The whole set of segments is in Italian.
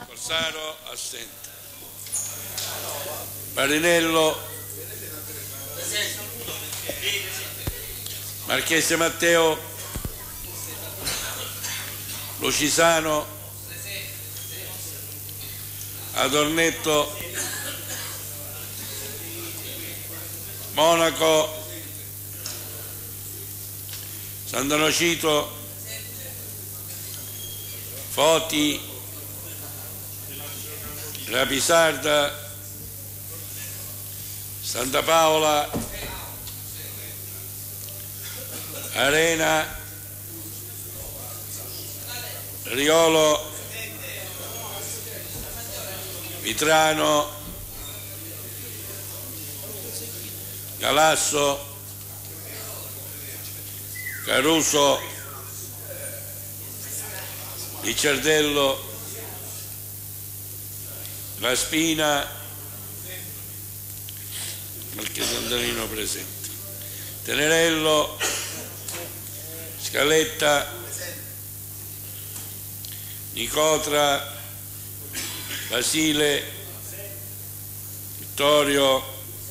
Corsaro assente. Marinello. Marchese Matteo. Lucisano. Adornetto. Monaco. Sant'Onofrio. Foti. Rapisarda. Santa Paola. Arena. Riolo. Vitrano. Galasso. Caruso. Licciardello. La Spina. Marchese Antonino presente. Tenerello. Scaletta. Nicotra. Basile. Vittorio.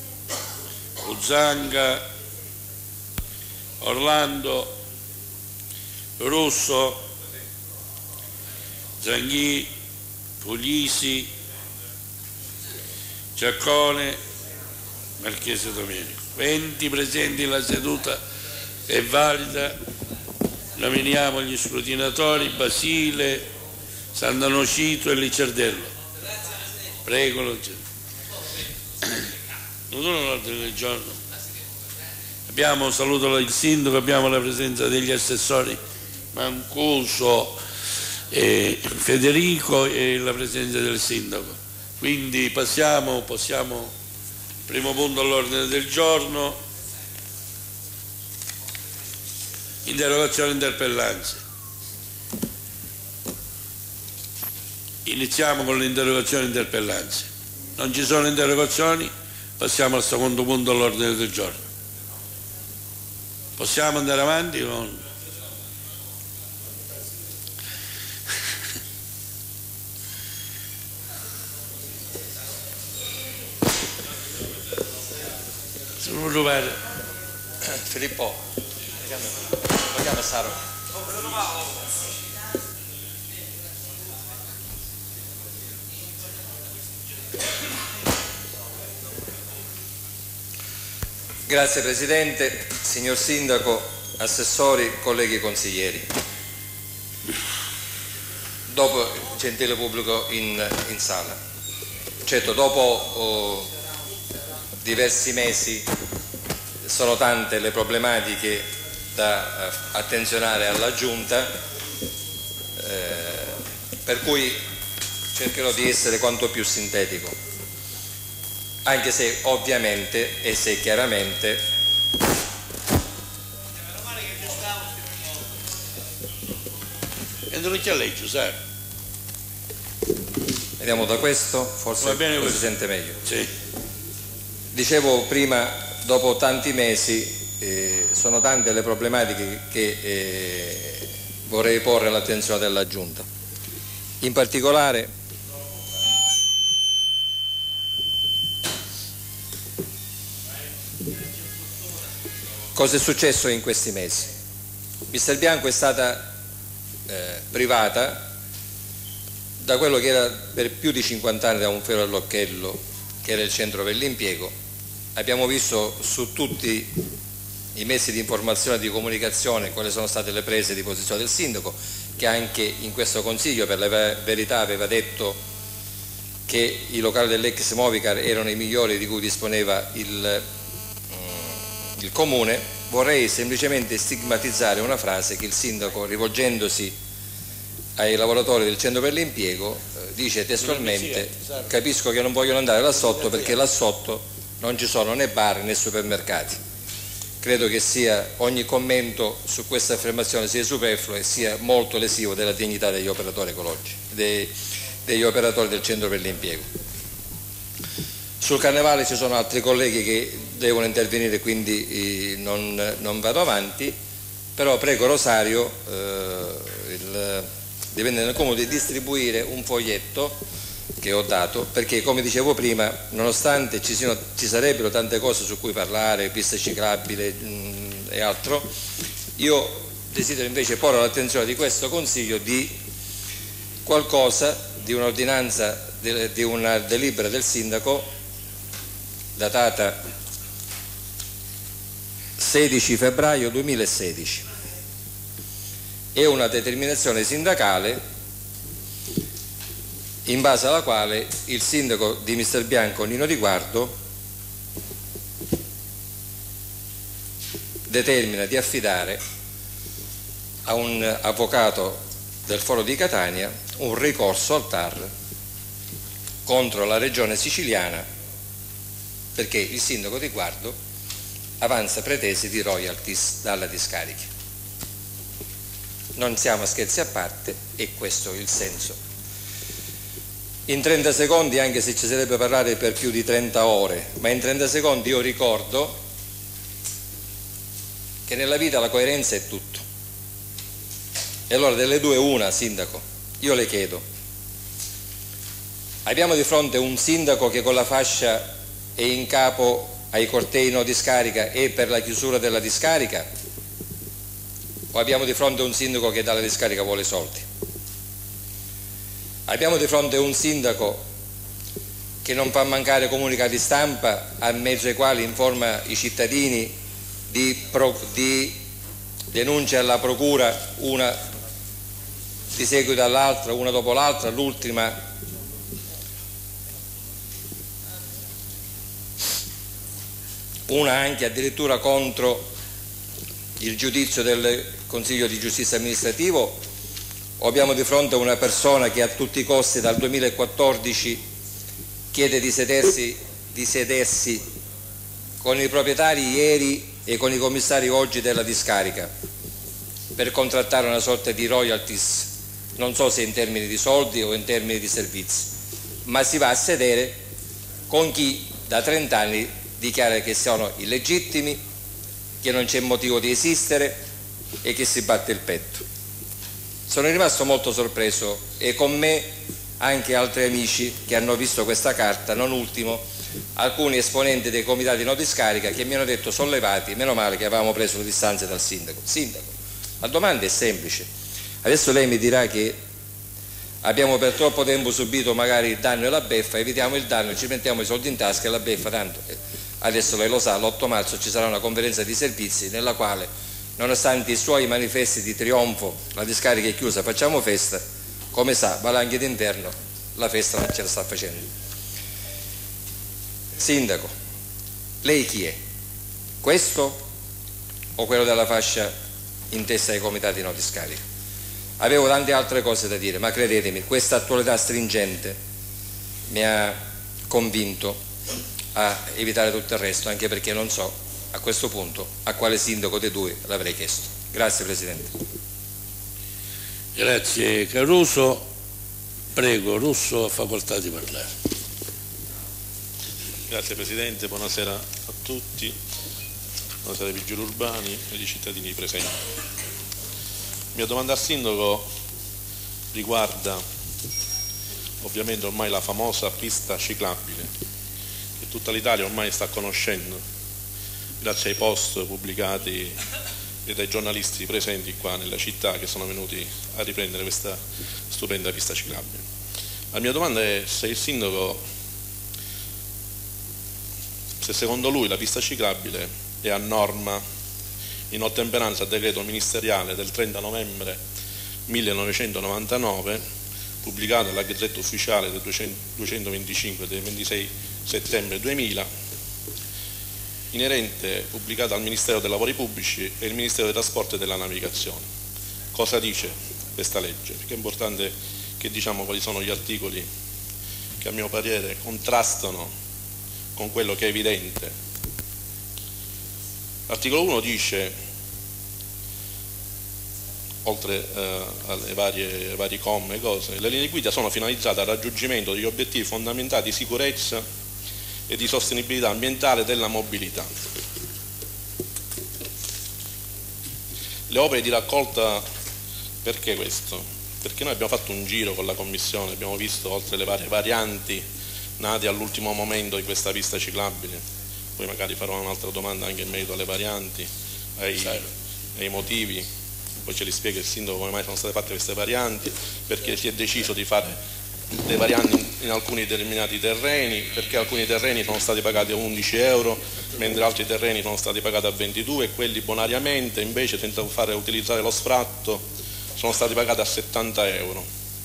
Uzzanga. Orlando. Russo. Zanghì. Puglisi. Giaccone. Marchese Domenico. 20 presenti, la seduta è valida. Nominiamo gli scrutinatori Basile, Sant'Onofrio e Licciardello. Prego, non sono l'ordine del giorno. Abbiamo, saluto il sindaco, abbiamo la presenza degli assessori Mancuso e Federico e la presenza del sindaco. Quindi possiamo, primo punto all'ordine del giorno, interrogazioni e interpellanze. Iniziamo con le interrogazioni e interpellanze. Non ci sono interrogazioni, passiamo al secondo punto all'ordine del giorno. Possiamo andare avanti con... Filippo, vogliamo Saro? Grazie Presidente, signor Sindaco, assessori, colleghi consiglieri. Dopo, gentile pubblico in sala, certo dopo diversi mesi sono tante le problematiche da attenzionare alla Giunta, per cui cercherò di essere quanto più sintetico, anche se ovviamente e se chiaramente lei, Giuseppe. vediamo da questo, forse si sente meglio. Sì. Dicevo prima, dopo tanti mesi sono tante le problematiche che vorrei porre all'attenzione della Giunta. In particolare cosa è successo in questi mesi? Mister Bianco è stata privata da quello che era per più di 50 anni da un fiore all'occhiello, che era il centro per l'impiego. Abbiamo visto su tutti i mezzi di informazione e di comunicazione quali sono state le prese di posizione del sindaco, che anche in questo consiglio per la verità aveva detto che i locali dell'ex Movicar erano i migliori di cui disponeva il comune. Vorrei semplicemente stigmatizzare una frase che il sindaco, rivolgendosi ai lavoratori del centro per l'impiego, dice testualmente: capisco che non vogliono andare là sotto perché là sotto non ci sono né bar né supermercati. Credo che ogni commento su questa affermazione sia superfluo e sia molto lesivo della dignità degli operatori ecologici, degli operatori del centro per l'impiego. Sul carnevale ci sono altri colleghi che devono intervenire, quindi non vado avanti, però prego Rosario, il dipendente del comune, di distribuire un foglietto che ho dato, perché come dicevo prima, nonostante ci sarebbero tante cose su cui parlare, pista ciclabile e altro, io desidero invece porre all'attenzione di questo Consiglio di qualcosa, di un'ordinanza, di una delibera del sindaco datata 16 febbraio 2016. È una determinazione sindacale in base alla quale il sindaco di Misterbianco Nino Di Guardo determina di affidare a un avvocato del Foro di Catania un ricorso al TAR contro la regione siciliana, perché il sindaco Di Guardo avanza pretese di royalties dalla discarica. Non siamo a scherzi a parte, e questo è il senso. In 30 secondi, anche se ci sarebbe parlare per più di 30 ore, ma in 30 secondi io ricordo che nella vita la coerenza è tutto. E allora delle due una, sindaco, io le chiedo, abbiamo di fronte un sindaco che con la fascia è in capo ai cortei no discarica e per la chiusura della discarica, o abbiamo di fronte un sindaco che dalla discarica vuole soldi? Abbiamo di fronte un sindaco che non fa mancare comunicati stampa a mezzo ai quali informa i cittadini di denunce alla procura, una di seguito all'altra, una dopo l'altra, l'ultima una anche addirittura contro il giudizio del Consiglio di Giustizia Amministrativo, o abbiamo di fronte una persona che a tutti i costi dal 2014 chiede di sedersi con i proprietari ieri e con i commissari oggi della discarica per contrattare una sorta di royalties, non so se in termini di soldi o in termini di servizi, ma si va a sedere con chi da 30 anni dichiara che sono illegittimi, che non c'è motivo di esistere e che si batte il petto. Sono rimasto molto sorpreso, e con me anche altri amici che hanno visto questa carta, non ultimo alcuni esponenti dei comitati no discarica che mi hanno detto sollevati, meno male che avevamo preso le distanze dal sindaco. Sindaco, la domanda è semplice, adesso lei mi dirà che abbiamo per troppo tempo subito magari il danno e la beffa, evitiamo il danno, ci mettiamo i soldi in tasca e la beffa, tanto adesso lei lo sa, l'8 marzo ci sarà una conferenza di servizi nella quale, nonostante i suoi manifesti di trionfo, la discarica è chiusa, facciamo festa, come sa, Valanghi d'inverno la festa non ce la sta facendo. Sindaco, lei chi è? Questo o quello della fascia in testa ai comitati no discarica? Avevo tante altre cose da dire, ma credetemi, questa attualità stringente mi ha convinto a evitare tutto il resto, anche perché non so a questo punto a quale sindaco dei due l'avrei chiesto. Grazie Presidente. Grazie Caruso. Prego, Russo, ha facoltà di parlare. Grazie Presidente, buonasera a tutti, buonasera ai vigili urbani e ai cittadini presenti. La mia domanda al Sindaco riguarda ovviamente ormai la famosa pista ciclabile che tutta l'Italia ormai sta conoscendo grazie ai post pubblicati e dai giornalisti presenti qua nella città che sono venuti a riprendere questa stupenda pista ciclabile. La mia domanda è se il Sindaco, se secondo lui la pista ciclabile è a norma in ottemperanza al decreto ministeriale del 30 novembre 1999 pubblicato nella Gazzetta Ufficiale del 225 del 26 settembre 2000, inerente, pubblicata al Ministero dei Lavori Pubblici e il Ministero dei Trasporti e della Navigazione. Cosa dice questa legge? Perché è importante che diciamo quali sono gli articoli che a mio parere contrastano con quello che è evidente. L'articolo 1 dice, oltre alle vari commi e cose, le linee guida sono finalizzate al raggiungimento degli obiettivi fondamentali di sicurezza e di sostenibilità ambientale della mobilità. Le opere di raccolta, perché questo? perché noi abbiamo fatto un giro con la Commissione, abbiamo visto oltre le varie varianti nate all'ultimo momento di questa pista ciclabile, poi magari farò un'altra domanda anche in merito alle varianti, ai motivi, poi ce li spiega il sindaco come mai sono state fatte queste varianti, perché si è deciso di fare le varianti in alcuni determinati terreni, perché alcuni terreni sono stati pagati a 11 euro, mentre altri terreni sono stati pagati a 22 e quelli bonariamente invece senza fare utilizzare lo sfratto sono stati pagati a 70 euro.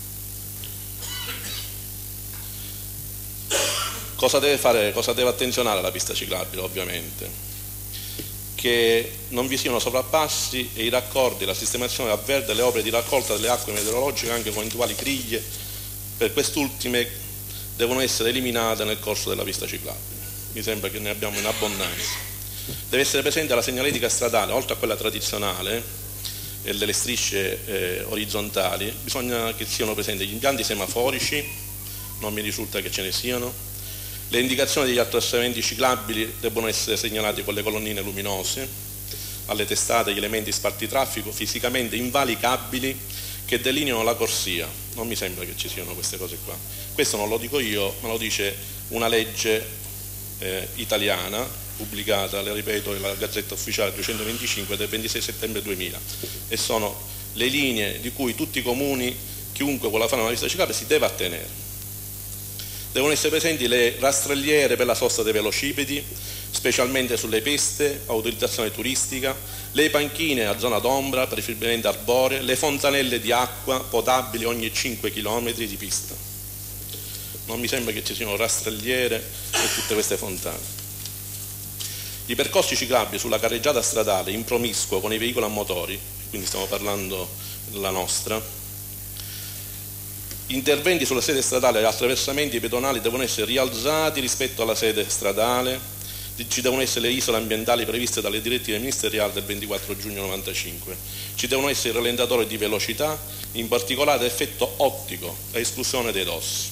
Cosa deve fare, cosa deve attenzionare la pista ciclabile? Ovviamente che non vi siano sovrappassi e i raccordi, la sistemazione a verde, le opere di raccolta delle acque meteorologiche anche con eventuali griglie. Per quest'ultime devono essere eliminate nel corso della pista ciclabile. Mi sembra che ne abbiamo in abbondanza. Deve essere presente la segnaletica stradale, oltre a quella tradizionale e delle strisce orizzontali, bisogna che siano presenti gli impianti semaforici, non mi risulta che ce ne siano. Le indicazioni degli attraversamenti ciclabili debbono essere segnalati con le colonnine luminose, alle testate gli elementi spartitraffico fisicamente invalicabili che delineano la corsia. Non mi sembra che ci siano queste cose qua. Questo non lo dico io, ma lo dice una legge italiana pubblicata, le ripeto, nella Gazzetta Ufficiale 225 del 26 settembre 2000 e sono le linee di cui tutti i comuni, chiunque vuole fare una pista ciclabile si deve attenere. Devono essere presenti le rastrelliere per la sosta dei velocipedi, specialmente sulle piste a utilizzazione turistica, le panchine a zona d'ombra, preferibilmente arboree, le fontanelle di acqua potabili ogni 5 km di pista. Non mi sembra che ci siano rastrelliere e tutte queste fontane. I percorsi ciclabili sulla carreggiata stradale in promiscuo con i veicoli a motori, quindi stiamo parlando della nostra, interventi sulla sede stradale e attraversamenti pedonali devono essere rialzati rispetto alla sede stradale, ci devono essere le isole ambientali previste dalle direttive ministeriali del 24 giugno 95, ci devono essere i rallentatori di velocità, in particolare effetto ottico, a esclusione dei DOS.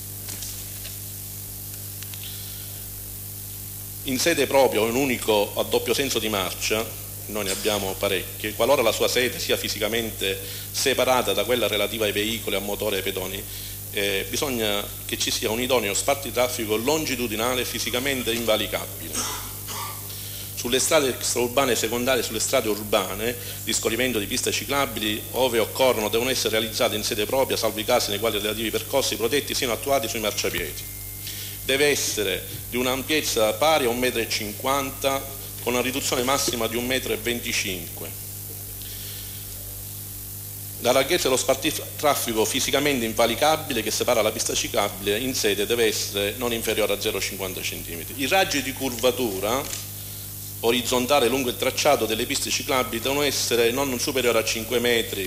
In sede propria o in unico a doppio senso di marcia, noi ne abbiamo parecchie, qualora la sua sede sia fisicamente separata da quella relativa ai veicoli a motore e ai pedoni, bisogna che ci sia un idoneo spartitraffico longitudinale fisicamente invalicabile. Sulle strade extraurbane secondarie e sulle strade urbane di scorrimento di piste ciclabili, ove occorrono, devono essere realizzate in sede propria, salvo i casi nei quali i relativi percorsi protetti siano attuati sui marciapiedi. Deve essere di un'ampiezza pari a 1,50 m con una riduzione massima di 1,25 m. La larghezza dello spartitraffico fisicamente invalicabile che separa la pista ciclabile in sede deve essere non inferiore a 0,50 cm. I raggi di curvatura orizzontale lungo il tracciato delle piste ciclabili devono essere non superiori a 5 metri.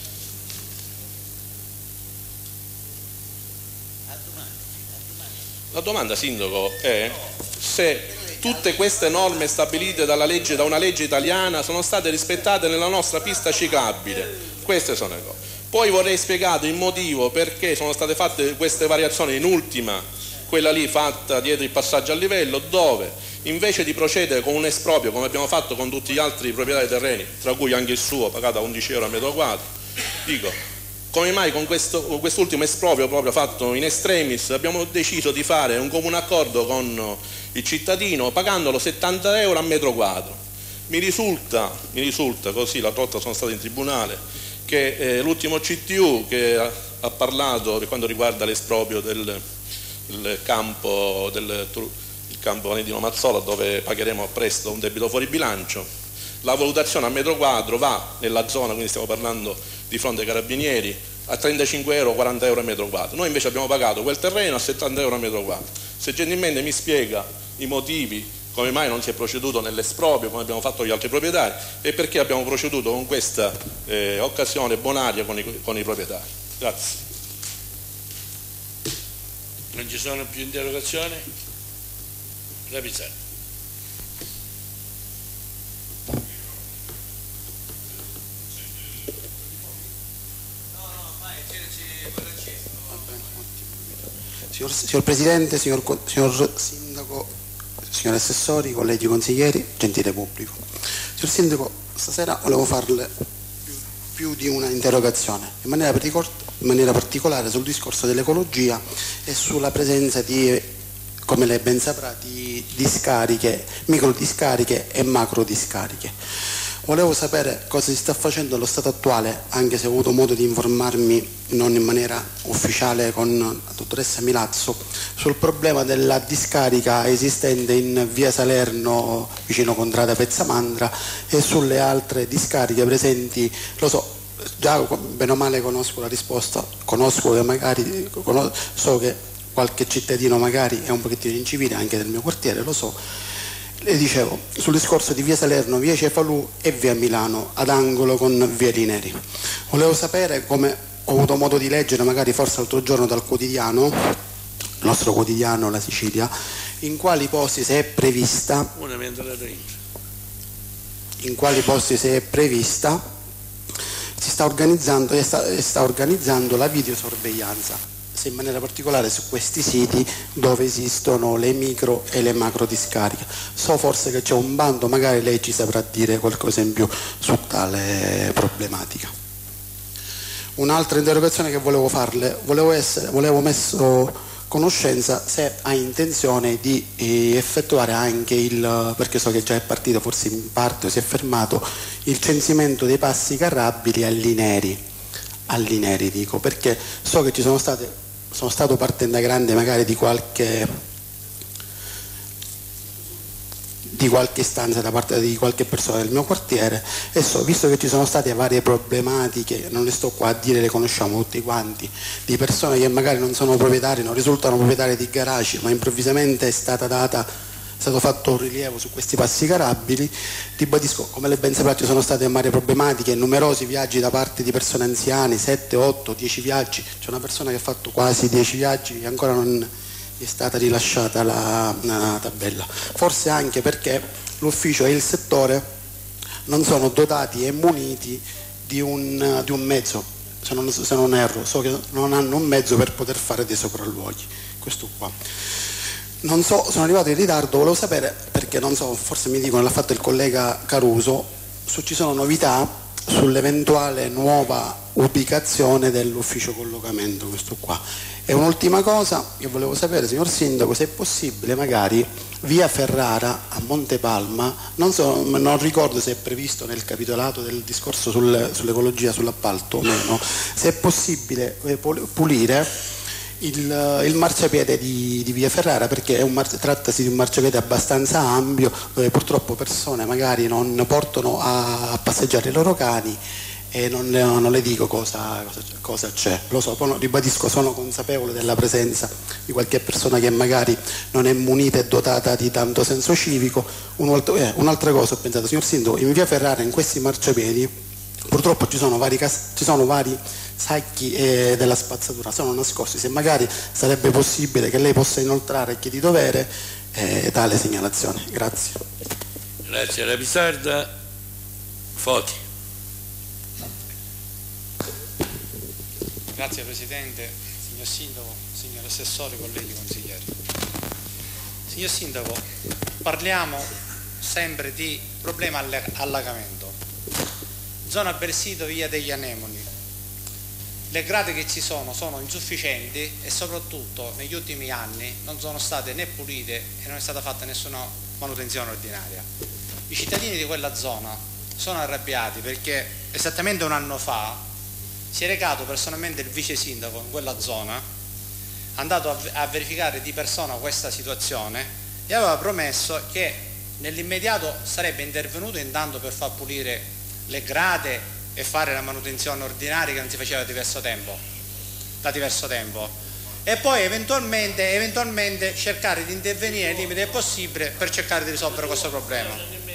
La domanda, Sindaco, è se tutte queste norme stabilite da una legge italiana sono state rispettate nella nostra pista ciclabile. Queste sono le cose. Poi vorrei spiegare il motivo perché sono state fatte queste variazioni, in ultima quella lì fatta dietro il passaggio a livello, dove invece di procedere con un esproprio come abbiamo fatto con tutti gli altri proprietari dei terreni, tra cui anche il suo pagato a 11 euro a metro quadro, dico, come mai con quest'ultimo esproprio proprio fatto in extremis abbiamo deciso di fare un comune accordo con il cittadino pagandolo 70 euro a metro quadro? Mi risulta, così la volta sono stato in tribunale, che l'ultimo CTU che ha parlato per quanto riguarda l'esproprio del campo Valentino Mazzola, dove pagheremo a presto un debito fuori bilancio, la valutazione a metro quadro va nella zona, quindi stiamo parlando di fronte ai carabinieri, a 35 euro, 40 euro a metro quadro. Noi invece abbiamo pagato quel terreno a 70 euro a metro quadro. Se gentilmente mi spiega i motivi come mai non si è proceduto nell'esproprio come abbiamo fatto gli altri proprietari e perché abbiamo proceduto con questa occasione bonaria con i proprietari. Grazie. Non ci sono più interrogazioni? Rapizzani. Signor Presidente, signor Sindaco, signori assessori, colleghi consiglieri, gentile pubblico. Signor Sindaco, stasera volevo farle più di una interrogazione, in maniera particolare sul discorso dell'ecologia e sulla presenza di, come lei ben saprà, di discariche, microdiscariche e macrodiscariche. Volevo sapere cosa si sta facendo allo stato attuale, anche se ho avuto modo di informarmi non in maniera ufficiale con la dottoressa Milazzo, sul problema della discarica esistente in via Salerno vicino Contrada Pezzamandra e sulle altre discariche presenti. Lo so, già bene o male conosco la risposta, so che qualche cittadino magari è un pochettino incivile anche del mio quartiere, lo so. Le dicevo, sul discorso di via Salerno, via Cefalù e via Milano, ad angolo con via Lineri. Volevo sapere, come ho avuto modo di leggere magari forse l'altro giorno dal quotidiano, il nostro quotidiano La Sicilia, in quali posti si è prevista, si sta organizzando la videosorveglianza, se in maniera particolare su questi siti dove esistono le micro e le macro discariche. So forse che c'è un bando, magari lei ci saprà dire qualcosa in più su tale problematica. Un'altra interrogazione che volevo farle, volevo messo conoscenza se ha intenzione di effettuare anche perché so che già è partito, forse in parte o si è fermato, il censimento dei passi carrabili all'Ineri dico, perché so che sono stato parte integrante magari di qualche istanza da parte di qualche persona del mio quartiere, e so, visto che ci sono state varie problematiche, non le sto qua a dire, le conosciamo tutti quanti, di persone che magari non sono proprietari, non risultano proprietari di garage, ma improvvisamente è stato fatto un rilievo su questi passi carrabili. Ribadisco, come le ben saprà, ci sono state varie problematiche, numerosi viaggi da parte di persone anziane, 7, 8, 10 viaggi. C'è una persona che ha fatto quasi 10 viaggi e ancora non è stata rilasciata la tabella. Forse anche perché l'ufficio e il settore non sono dotati e muniti di un mezzo, se non erro, so che non hanno un mezzo per poter fare dei sopralluoghi. Questo qua. Non so, sono arrivato in ritardo, volevo sapere, perché non so, forse mi dicono, l'ha fatto il collega Caruso, ci sono novità sull'eventuale nuova ubicazione dell'ufficio collocamento, questo qua. E un'ultima cosa che volevo sapere, signor Sindaco, se è possibile magari via Ferrara a Montepalma, non ricordo se è previsto nel capitolato del discorso sull'ecologia, sull'appalto o meno, se è possibile pulire il marciapiede di via Ferrara, perché trattasi di un marciapiede abbastanza ampio dove purtroppo persone magari non portano a passeggiare i loro cani e non le dico cosa c'è. Lo so, poi ribadisco, sono consapevole della presenza di qualche persona che magari non è munita e dotata di tanto senso civico. Un'altra cosa ho pensato, signor Sindaco, in via Ferrara, in questi marciapiedi purtroppo ci sono vari sacchi della spazzatura, sono nascosti. Se magari sarebbe possibile che lei possa inoltrare a chi di dovere tale segnalazione. Grazie. Grazie. La Pisarda. Foti. Grazie Presidente, signor Sindaco, signor Assessore, colleghi consiglieri. Signor Sindaco, parliamo sempre di problema allagamento. Zona Bersito, via degli Anemoni. Le grate che ci sono insufficienti e soprattutto negli ultimi anni non sono state né pulite e non è stata fatta nessuna manutenzione ordinaria. I cittadini di quella zona sono arrabbiati perché esattamente un anno fa si è recato personalmente il vice sindaco in quella zona, è andato a verificare di persona questa situazione e aveva promesso che nell'immediato sarebbe intervenuto intanto per far pulire le grate e fare la manutenzione ordinaria che non si faceva da diverso tempo, e poi eventualmente cercare di intervenire nei limiti del possibile per cercare di risolvere questo problema.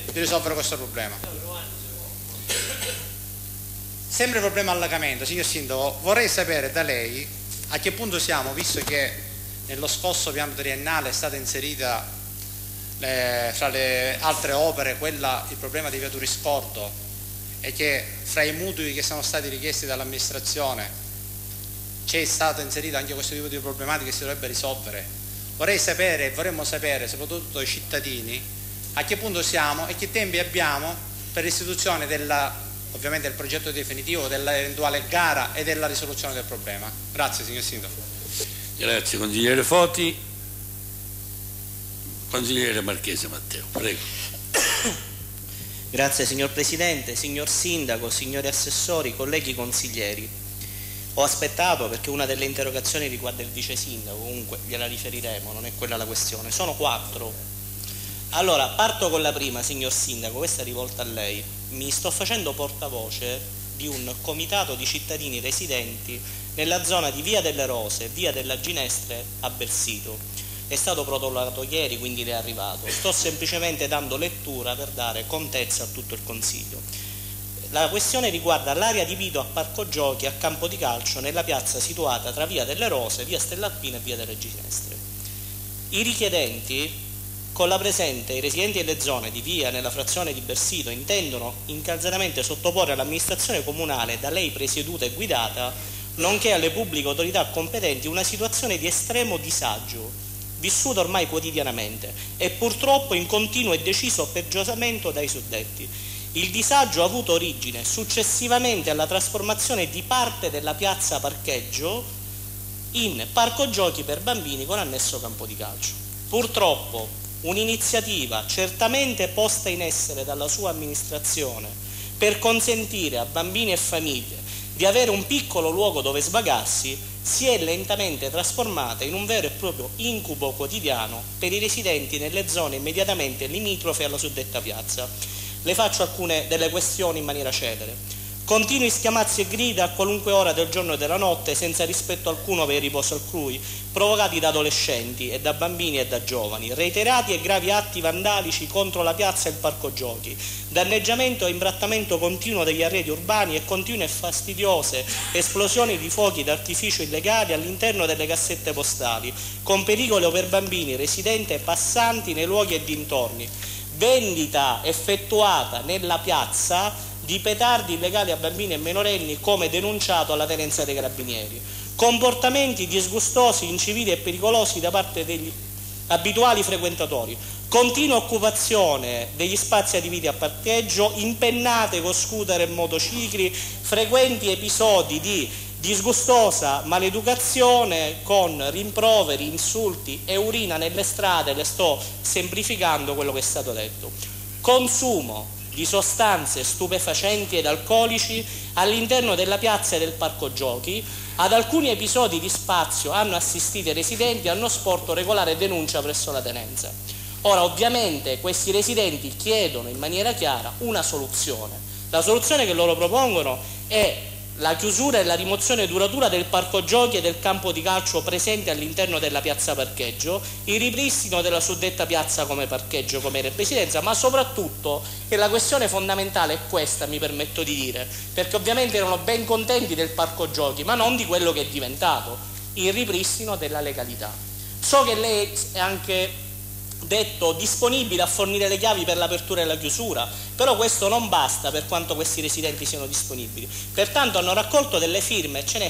Sempre il problema allagamento, signor Sindaco, vorrei sapere da lei a che punto siamo, visto che nello scorso piano triennale è stata inserita fra le altre opere il problema di via Turiscordo, e che fra i mutui che sono stati richiesti dall'amministrazione c'è stato inserito anche questo tipo di problematiche che si dovrebbe risolvere. Vorremmo sapere, soprattutto i cittadini, a che punto siamo e che tempi abbiamo per l'istituzione ovviamente il progetto definitivo dell'eventuale gara e della risoluzione del problema. Grazie signor Sindaco. Grazie consigliere Foti. Consigliere Marchese Matteo, prego. Grazie signor Presidente, signor Sindaco, signori assessori, colleghi consiglieri. Ho aspettato perché una delle interrogazioni riguarda il vice sindaco, comunque gliela riferiremo, non è quella la questione. Sono 4. Allora, parto con la prima, signor Sindaco, questa è rivolta a lei. Mi sto facendo portavoce di un comitato di cittadini residenti nella zona di Via delle Rose, Via della Ginestre a Bersito. È stato protocollato ieri, quindi le è arrivato. Sto semplicemente dando lettura per dare contezza a tutto il Consiglio. La questione riguarda l'area di Vito a Parco Giochi a campo di calcio nella piazza situata tra Via delle Rose, Via Stellalpina e Via delle Ginestre. I richiedenti, con la presente, i residenti delle zone di Via nella frazione di Bersito intendono incalzatamente sottoporre all'amministrazione comunale da lei presieduta e guidata, nonché alle pubbliche autorità competenti, una situazione di estremo disagio vissuto ormai quotidianamente e purtroppo in continuo e deciso peggioramento dai suddetti. Il disagio ha avuto origine successivamente alla trasformazione di parte della piazza parcheggio in parco giochi per bambini con annesso campo di calcio. Purtroppo un'iniziativa certamente posta in essere dalla sua amministrazione per consentire a bambini e famiglie di avere un piccolo luogo dove svagarsi si è lentamente trasformata in un vero e proprio incubo quotidiano per i residenti nelle zone immediatamente limitrofe alla suddetta piazza. Le faccio alcune delle questioni in maniera celere. Continui schiamazzi e grida a qualunque ora del giorno e della notte, senza rispetto alcuno per il riposo altrui, provocati da adolescenti e da bambini e da giovani, reiterati e gravi atti vandalici contro la piazza e il parco giochi, danneggiamento e imbrattamento continuo degli arredi urbani e continue e fastidiose esplosioni di fuochi d'artificio illegali all'interno delle cassette postali, con pericolo per bambini, residenti e passanti nei luoghi e dintorni, vendita effettuata nella piazza di petardi illegali a bambini e minorenni come denunciato alla tenenza dei carabinieri, comportamenti disgustosi, incivili e pericolosi da parte degli abituali frequentatori, continua occupazione degli spazi adibiti a parcheggio, impennate con scooter e motocicli, frequenti episodi di disgustosa maleducazione con rimproveri, insulti e urina nelle strade. Le sto semplificando quello che è stato detto. Consumo di sostanze stupefacenti ed alcolici all'interno della piazza e del parco giochi. Ad alcuni episodi di spazio hanno assistito i residenti, hanno sporto regolare denuncia presso la tenenza. Ora, ovviamente, questi residenti chiedono in maniera chiara una soluzione. La soluzione che loro propongono è la chiusura e la rimozione duratura del parco giochi e del campo di calcio presente all'interno della piazza parcheggio, il ripristino della suddetta piazza come parcheggio, come residenza, ma soprattutto che la questione fondamentale è questa, mi permetto di dire, perché ovviamente erano ben contenti del parco giochi, ma non di quello che è diventato, il ripristino della legalità. So che lei è anche detto disponibile a fornire le chiavi per l'apertura e la chiusura, però questo non basta per quanto questi residenti siano disponibili. Pertanto hanno raccolto delle firme, ce n'è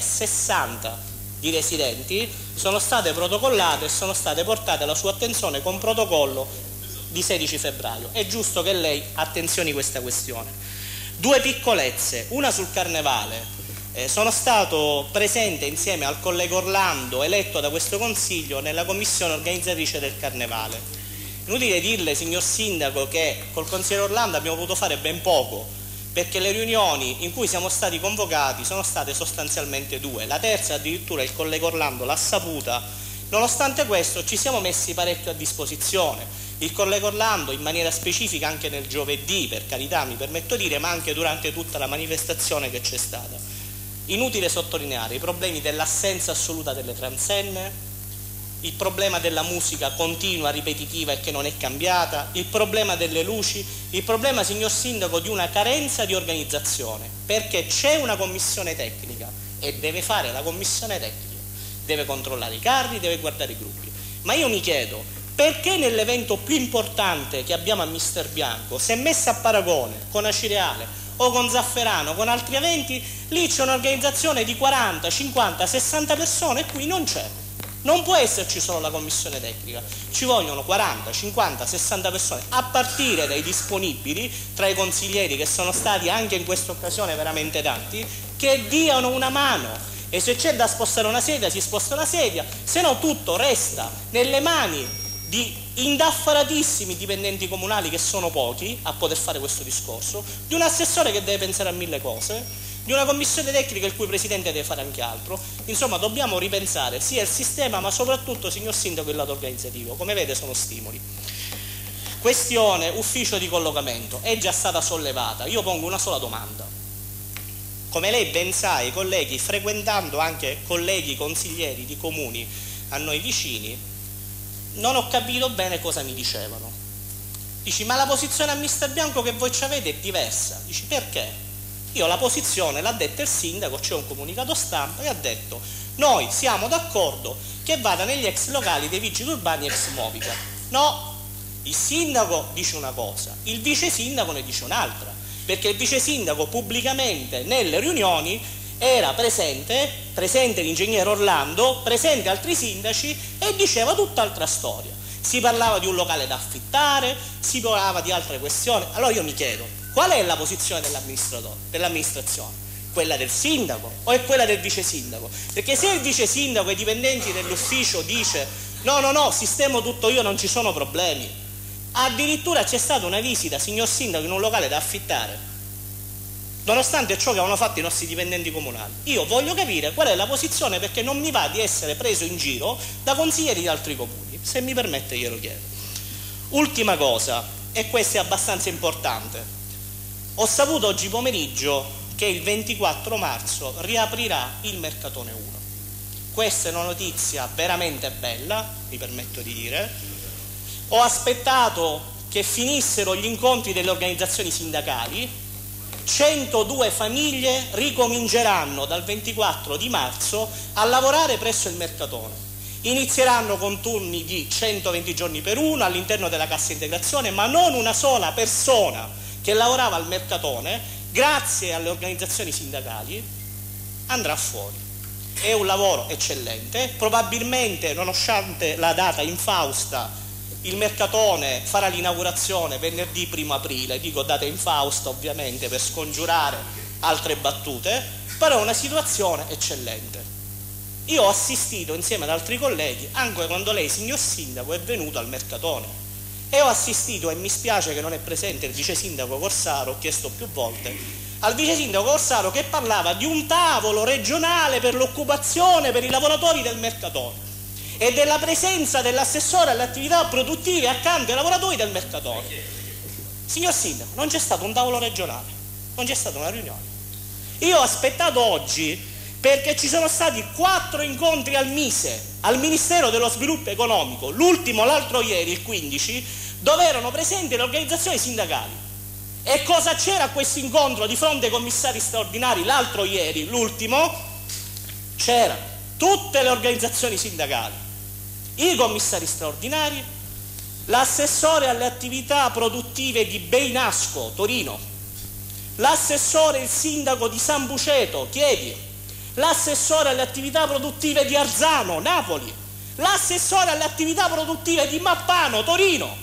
60 di residenti, sono state protocollate e sono state portate alla sua attenzione con protocollo di 16 febbraio. È giusto che lei attenzioni questa questione. Due piccolezze, una sul carnevale. Sono stato presente insieme al collega Orlando, eletto da questo Consiglio, nella commissione organizzatrice del carnevale. Inutile dirle, signor Sindaco, che col consigliere Orlando abbiamo potuto fare ben poco, perché le riunioni in cui siamo stati convocati sono state sostanzialmente 2. La terza addirittura il collega Orlando l'ha saputa. Nonostante questo ci siamo messi parecchio a disposizione. Il collega Orlando in maniera specifica anche nel giovedì, per carità mi permetto di dire, ma anche durante tutta la manifestazione che c'è stata. Inutile sottolineare i problemi dell'assenza assoluta delle transenne, il problema della musica continua, ripetitiva e che non è cambiata, il problema delle luci, il problema, signor Sindaco, di una carenza di organizzazione, perché c'è una commissione tecnica e deve fare la commissione tecnica, deve controllare i carri, deve guardare i gruppi. Ma io mi chiedo, perché nell'evento più importante che abbiamo a Mister Bianco, se messa a paragone con Acireale o con Zafferano, con altri eventi, lì c'è un'organizzazione di 40, 50, 60 persone e qui non c'è. Non può esserci solo la commissione tecnica, ci vogliono 40, 50, 60 persone, a partire dai disponibili, tra i consiglieri che sono stati anche in questa occasione veramente tanti, che diano una mano. E se c'è da spostare una sedia, si sposta una sedia, se no tutto resta nelle mani di indaffaratissimi dipendenti comunali, che sono pochi a poter fare questo discorso, di un assessore che deve pensare a 1000 cose, di una commissione tecnica il cui presidente deve fare anche altro. Insomma, dobbiamo ripensare sia il sistema, ma soprattutto, signor Sindaco, il lato organizzativo. Come vede, sono stimoli. Questione ufficio di collocamento è già stata sollevata. Io pongo una sola domanda. Come lei ben sa, i colleghi, frequentando anche colleghi consiglieri di comuni a noi vicini, non ho capito bene cosa mi dicevano. Dici, ma la posizione a mister Bianco che voi ci avete è diversa. Dici, perché? Io la posizione l'ha detta il sindaco, c'è un comunicato stampa e ha detto: noi siamo d'accordo che vada negli ex locali dei vigili urbani ex Movica. No, il sindaco dice una cosa, il vice sindaco ne dice un'altra, perché il vice sindaco pubblicamente nelle riunioni era presente l'ingegnere Orlando, presente altri sindaci, e diceva tutt'altra storia. Si parlava di un locale da affittare, si parlava di altre questioni. Allora io mi chiedo, qual è la posizione dell'amministrazione? Quella del sindaco o è quella del vice sindaco? Perché se il vice sindaco e i dipendenti dell'ufficio dice no, sistemo tutto io, non ci sono problemi, addirittura c'è stata una visita, signor sindaco, in un locale da affittare, nonostante ciò che avevano fatto i nostri dipendenti comunali. Io voglio capire qual è la posizione, perché non mi va di essere preso in giro da consiglieri di altri comuni. Se mi permette glielo chiedo. Ultima cosa, e questa è abbastanza importante. Ho saputo oggi pomeriggio che il 24 marzo riaprirà il Mercatone 1. Questa è una notizia veramente bella, mi permetto di dire. Ho aspettato che finissero gli incontri delle organizzazioni sindacali. 102 famiglie ricominceranno dal 24 di marzo a lavorare presso il Mercatone. Inizieranno con turni di 120 giorni per uno all'interno della cassa integrazione, ma non una sola persona che lavorava al Mercatone, grazie alle organizzazioni sindacali, andrà fuori. È un lavoro eccellente, probabilmente, nonostante la data infausta, il Mercatone farà l'inaugurazione venerdì 1° aprile, dico data infausta ovviamente per scongiurare altre battute, però è una situazione eccellente. Io ho assistito insieme ad altri colleghi anche quando lei, signor sindaco, è venuto al Mercatone, e ho assistito, e mi spiace che non è presente il vice sindaco Corsaro, ho chiesto più volte al vice sindaco Corsaro, che parlava di un tavolo regionale per l'occupazione per i lavoratori del Mercatone e della presenza dell'assessore alle attività produttive accanto ai lavoratori del Mercatone. Signor sindaco, non c'è stato un tavolo regionale, non c'è stata una riunione. Io ho aspettato oggi perché ci sono stati 4 incontri al MISE, al Ministero dello Sviluppo Economico, l'ultimo l'altro ieri, il 15, dove erano presenti le organizzazioni sindacali. E cosa c'era a questo incontro di fronte ai commissari straordinari l'altro ieri, l'ultimo? C'erano tutte le organizzazioni sindacali, i commissari straordinari, l'assessore alle attività produttive di Beinasco, Torino, l'assessore e il sindaco di San Buceto, Chieti, l'assessore alle attività produttive di Arzano, Napoli, l'assessore alle attività produttive di Mappano, Torino,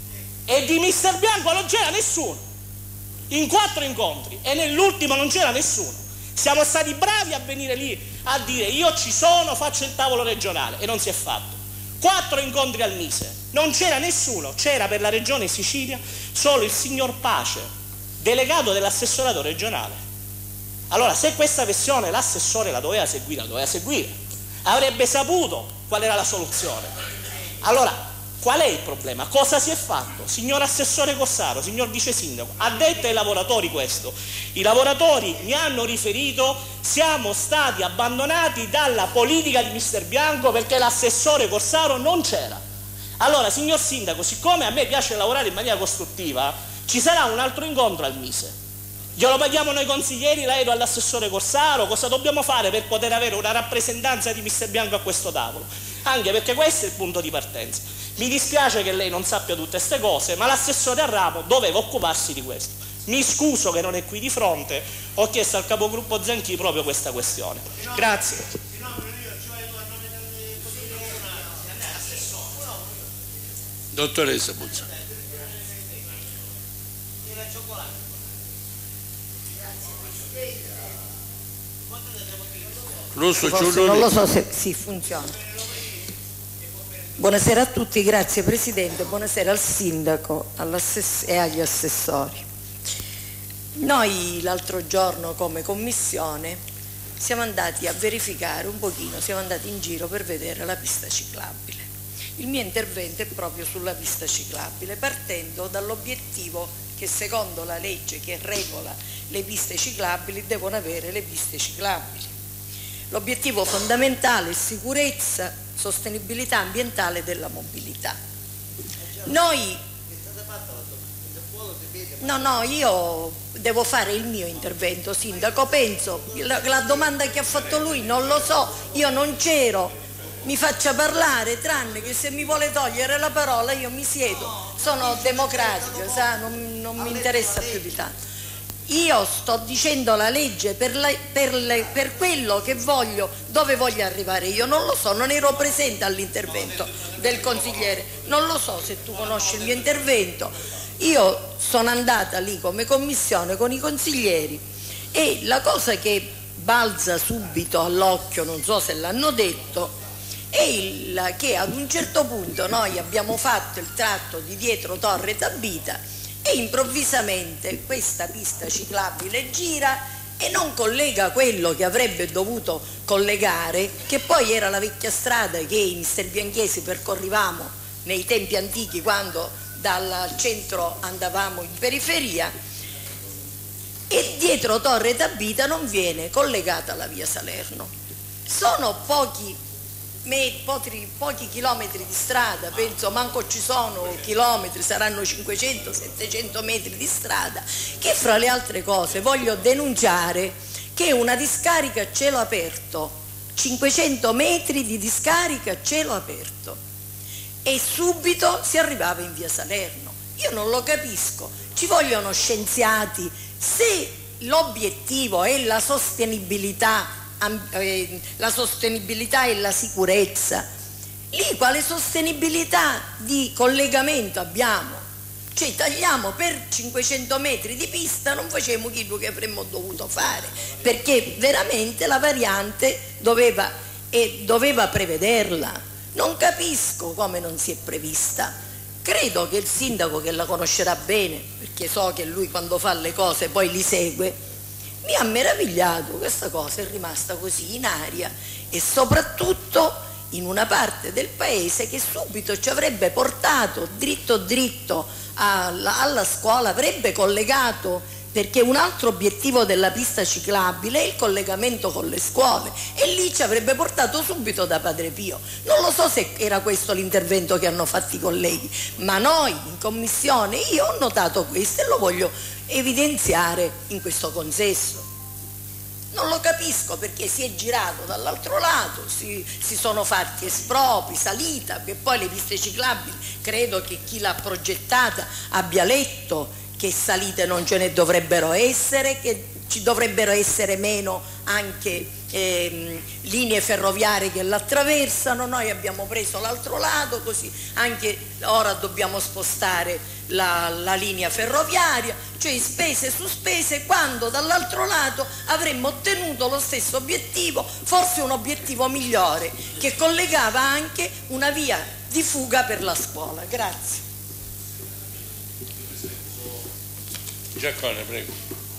e di mister Bianco non c'era nessuno, in 4 incontri, e nell'ultimo non c'era nessuno. Siamo stati bravi a venire lì a dire io ci sono, faccio il tavolo regionale, e non si è fatto. 4 incontri al Mise, non c'era nessuno, c'era per la regione Sicilia solo il signor Pace, delegato dell'assessorato regionale. Allora, se questa versione l'assessore la doveva seguire, avrebbe saputo qual era la soluzione. Allora, qual è il problema? Cosa si è fatto? Signor assessore Corsaro, signor vice sindaco, ha detto ai lavoratori questo. I lavoratori mi hanno riferito: siamo stati abbandonati dalla politica di mister Bianco perché l'assessore Corsaro non c'era. Allora, signor sindaco, siccome a me piace lavorare in maniera costruttiva, ci sarà un altro incontro al Mise. Glielo paghiamo noi consiglieri, lei all'assessore Corsaro, cosa dobbiamo fare per poter avere una rappresentanza di mister Bianco a questo tavolo? Anche perché questo è il punto di partenza. Mi dispiace che lei non sappia tutte queste cose, ma l'assessore a ramo doveva occuparsi di questo. Mi scuso che non è qui di fronte, ho chiesto al capogruppo Zanchi proprio questa questione. Grazie. Dottoressa Buzza. Non lo so se funziona. Buonasera a tutti, grazie Presidente, buonasera al Sindaco e agli assessori. Noi l'altro giorno come Commissione siamo andati a verificare un pochino, siamo andati in giro per vedere la pista ciclabile. Il mio intervento è proprio sulla pista ciclabile, partendo dall'obiettivo che secondo la legge che regola le piste ciclabili devono avere le piste ciclabili. L'obiettivo fondamentale è sicurezza, sostenibilità ambientale della mobilità. Io devo fare il mio intervento, Sindaco, penso, la domanda che ha fatto lui non lo so, io non c'ero, mi faccia parlare, tranne che se mi vuole togliere la parola io mi siedo, sono democratica, sa? Non mi interessa più di tanto. Io sto dicendo la legge per quello che voglio, dove voglio arrivare io, non lo so, non ero presente all'intervento del consigliere, non lo so se tu conosci il mio intervento. Io sono andata lì come commissione con i consiglieri e la cosa che balza subito all'occhio, non so se l'hanno detto, è che ad un certo punto noi abbiamo fatto il tratto di dietro Torre Tabita e improvvisamente questa pista ciclabile gira e non collega quello che avrebbe dovuto collegare, che poi era la vecchia strada che mister Bianchesi percorrivamo nei tempi antichi quando dal centro andavamo in periferia, e dietro Torre Tabita non viene collegata la via Salerno. Sono pochi chilometri di strada, penso manco ci sono chilometri, saranno 500-700 metri di strada, che fra le altre cose voglio denunciare che una discarica a cielo aperto, 500 metri di discarica a cielo aperto, e subito si arrivava in via Salerno. Io non lo capisco, ci vogliono scienziati, se l'obiettivo è la sostenibilità e la sicurezza, lì quale sostenibilità di collegamento abbiamo? Cioè tagliamo per 500 metri di pista, non facciamo quello che avremmo dovuto fare, perché veramente la variante doveva prevederla. Non capisco come non si è prevista. Credo che il sindaco, che la conoscerà bene, perché so che lui quando fa le cose poi li segue, mi ha meravigliato, questa cosa è rimasta così in aria e soprattutto in una parte del paese che subito ci avrebbe portato dritto alla scuola, avrebbe collegato, perché un altro obiettivo della pista ciclabile è il collegamento con le scuole e lì ci avrebbe portato subito da Padre Pio. Non lo so se era questo l'intervento che hanno fatto i colleghi, ma noi in commissione, io ho notato questo e lo voglio evidenziare in questo consesso. Non lo capisco, perché si è girato dall'altro lato, si sono fatti espropri, salita, che poi le piste ciclabili, credo che chi l'ha progettata abbia letto che salite non ce ne dovrebbero essere, che ci dovrebbero essere meno anche linee ferroviarie che l'attraversano. Noi abbiamo preso l'altro lato, così anche ora dobbiamo spostare la linea ferroviaria, cioè spese su spese, quando dall'altro lato avremmo ottenuto lo stesso obiettivo, forse un obiettivo migliore, che collegava anche una via di fuga per la scuola. Grazie. Giaccone, prego.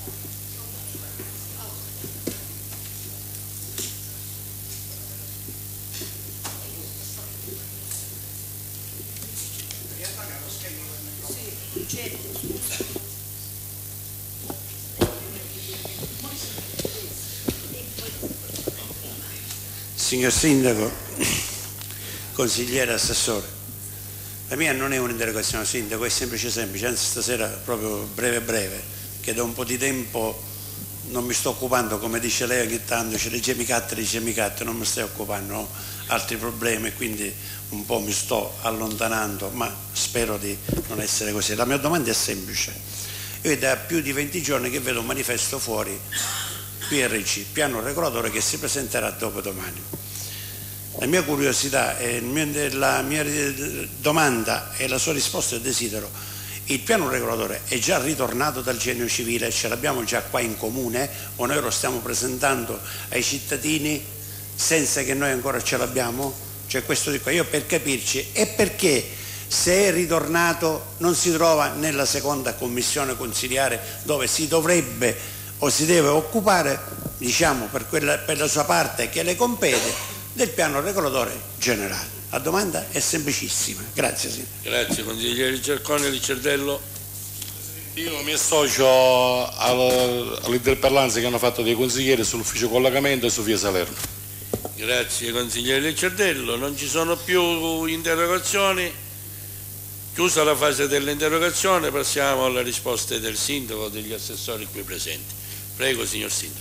Signor Sindaco, consigliere, assessore, la mia non è un'interrogazione, Sindaco, è semplice, anzi stasera proprio breve, che da un po' di tempo non mi sto occupando, come dice lei ogni tanto, c'è le gemicatte, non mi stai occupando, ho altri problemi, quindi un po' mi sto allontanando, ma spero di non essere così. La mia domanda è semplice: io è da più di 20 giorni che vedo un manifesto fuori PRC, piano regolatore, che si presenterà dopodomani. La mia curiosità, la mia domanda e la sua risposta è desidero. Il piano regolatore è già ritornato dal Genio Civile, ce l'abbiamo già qua in comune o noi lo stiamo presentando ai cittadini senza che noi ancora ce l'abbiamo? Cioè questo di qua, io per capirci, e perché se è ritornato non si trova nella seconda commissione consiliare dove si dovrebbe o si deve occupare, diciamo per la sua parte che le compete, del piano regolatore generale. La domanda è semplicissima. Grazie signor. Grazie consigliere Giarcone. Liccerdello. Io mi associo all'interpellanza che hanno fatto dei consiglieri sull'ufficio collegamento e su via Salerno. Grazie consigliere Liccerdello. Non ci sono più interrogazioni. Chiusa la fase dell'interrogazione, passiamo alle risposte del sindaco e degli assessori qui presenti. Prego signor sindaco.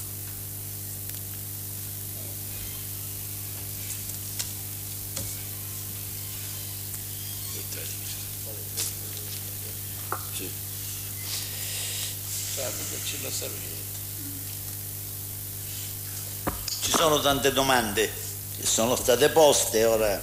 Ci sono tante domande che sono state poste, ora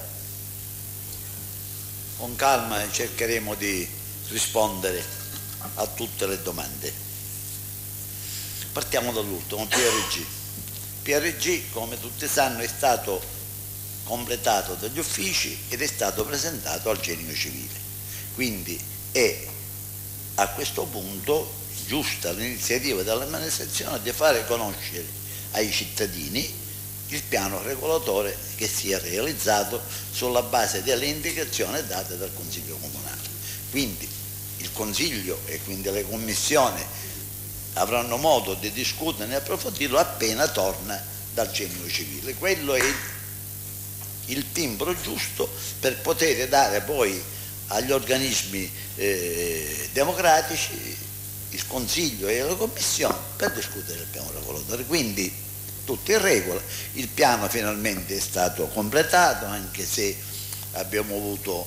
con calma cercheremo di rispondere a tutte le domande. Partiamo dall'ultimo, PRG. PRG, come tutti sanno, è stato completato dagli uffici ed è stato presentato al Genio Civile. Quindi è a questo punto giusta l'iniziativa dell'amministrazione di fare conoscere ai cittadini il piano regolatore che sia realizzato sulla base delle indicazioni date dal Consiglio Comunale. Quindi il Consiglio e quindi le commissioni avranno modo di discuterne e approfondirlo appena torna dal Genio Civile. Quello è il timbro giusto per poter dare poi agli organismi democratici il Consiglio e la Commissione per discutere il piano regolatore. Quindi tutto in regola, il piano finalmente è stato completato, anche se abbiamo avuto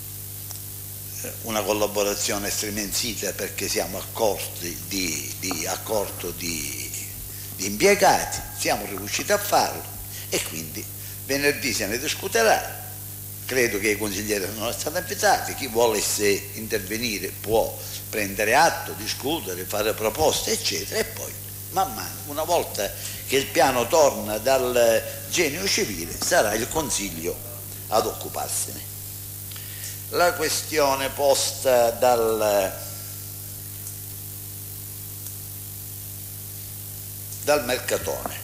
una collaborazione estremensita perché siamo accorti di accordo di impiegati, siamo riusciti a farlo e quindi venerdì se ne discuterà. Credo che i consiglieri sono stati invitati, chi volesse intervenire può prendere atto, discutere, fare proposte eccetera e poi man mano, una volta che il piano torna dal Genio Civile, sarà il Consiglio ad occuparsene. La questione posta dal Mercatone.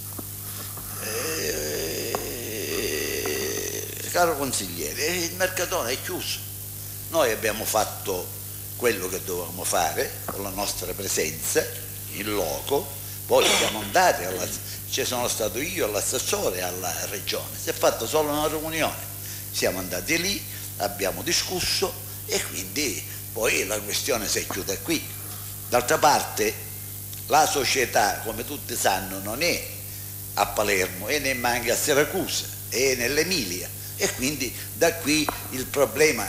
Caro consigliere, il Mercatone è chiuso. Noi abbiamo fatto quello che dovevamo fare con la nostra presenza in loco, poi siamo andati, ci sono stato io, l'assessore alla regione, si è fatta solo una riunione, siamo andati lì, abbiamo discusso e quindi poi la questione si è chiusa qui. D'altra parte la società, come tutti sanno, non è a Palermo e neanche a Siracusa, è nell'Emilia e quindi da qui il problema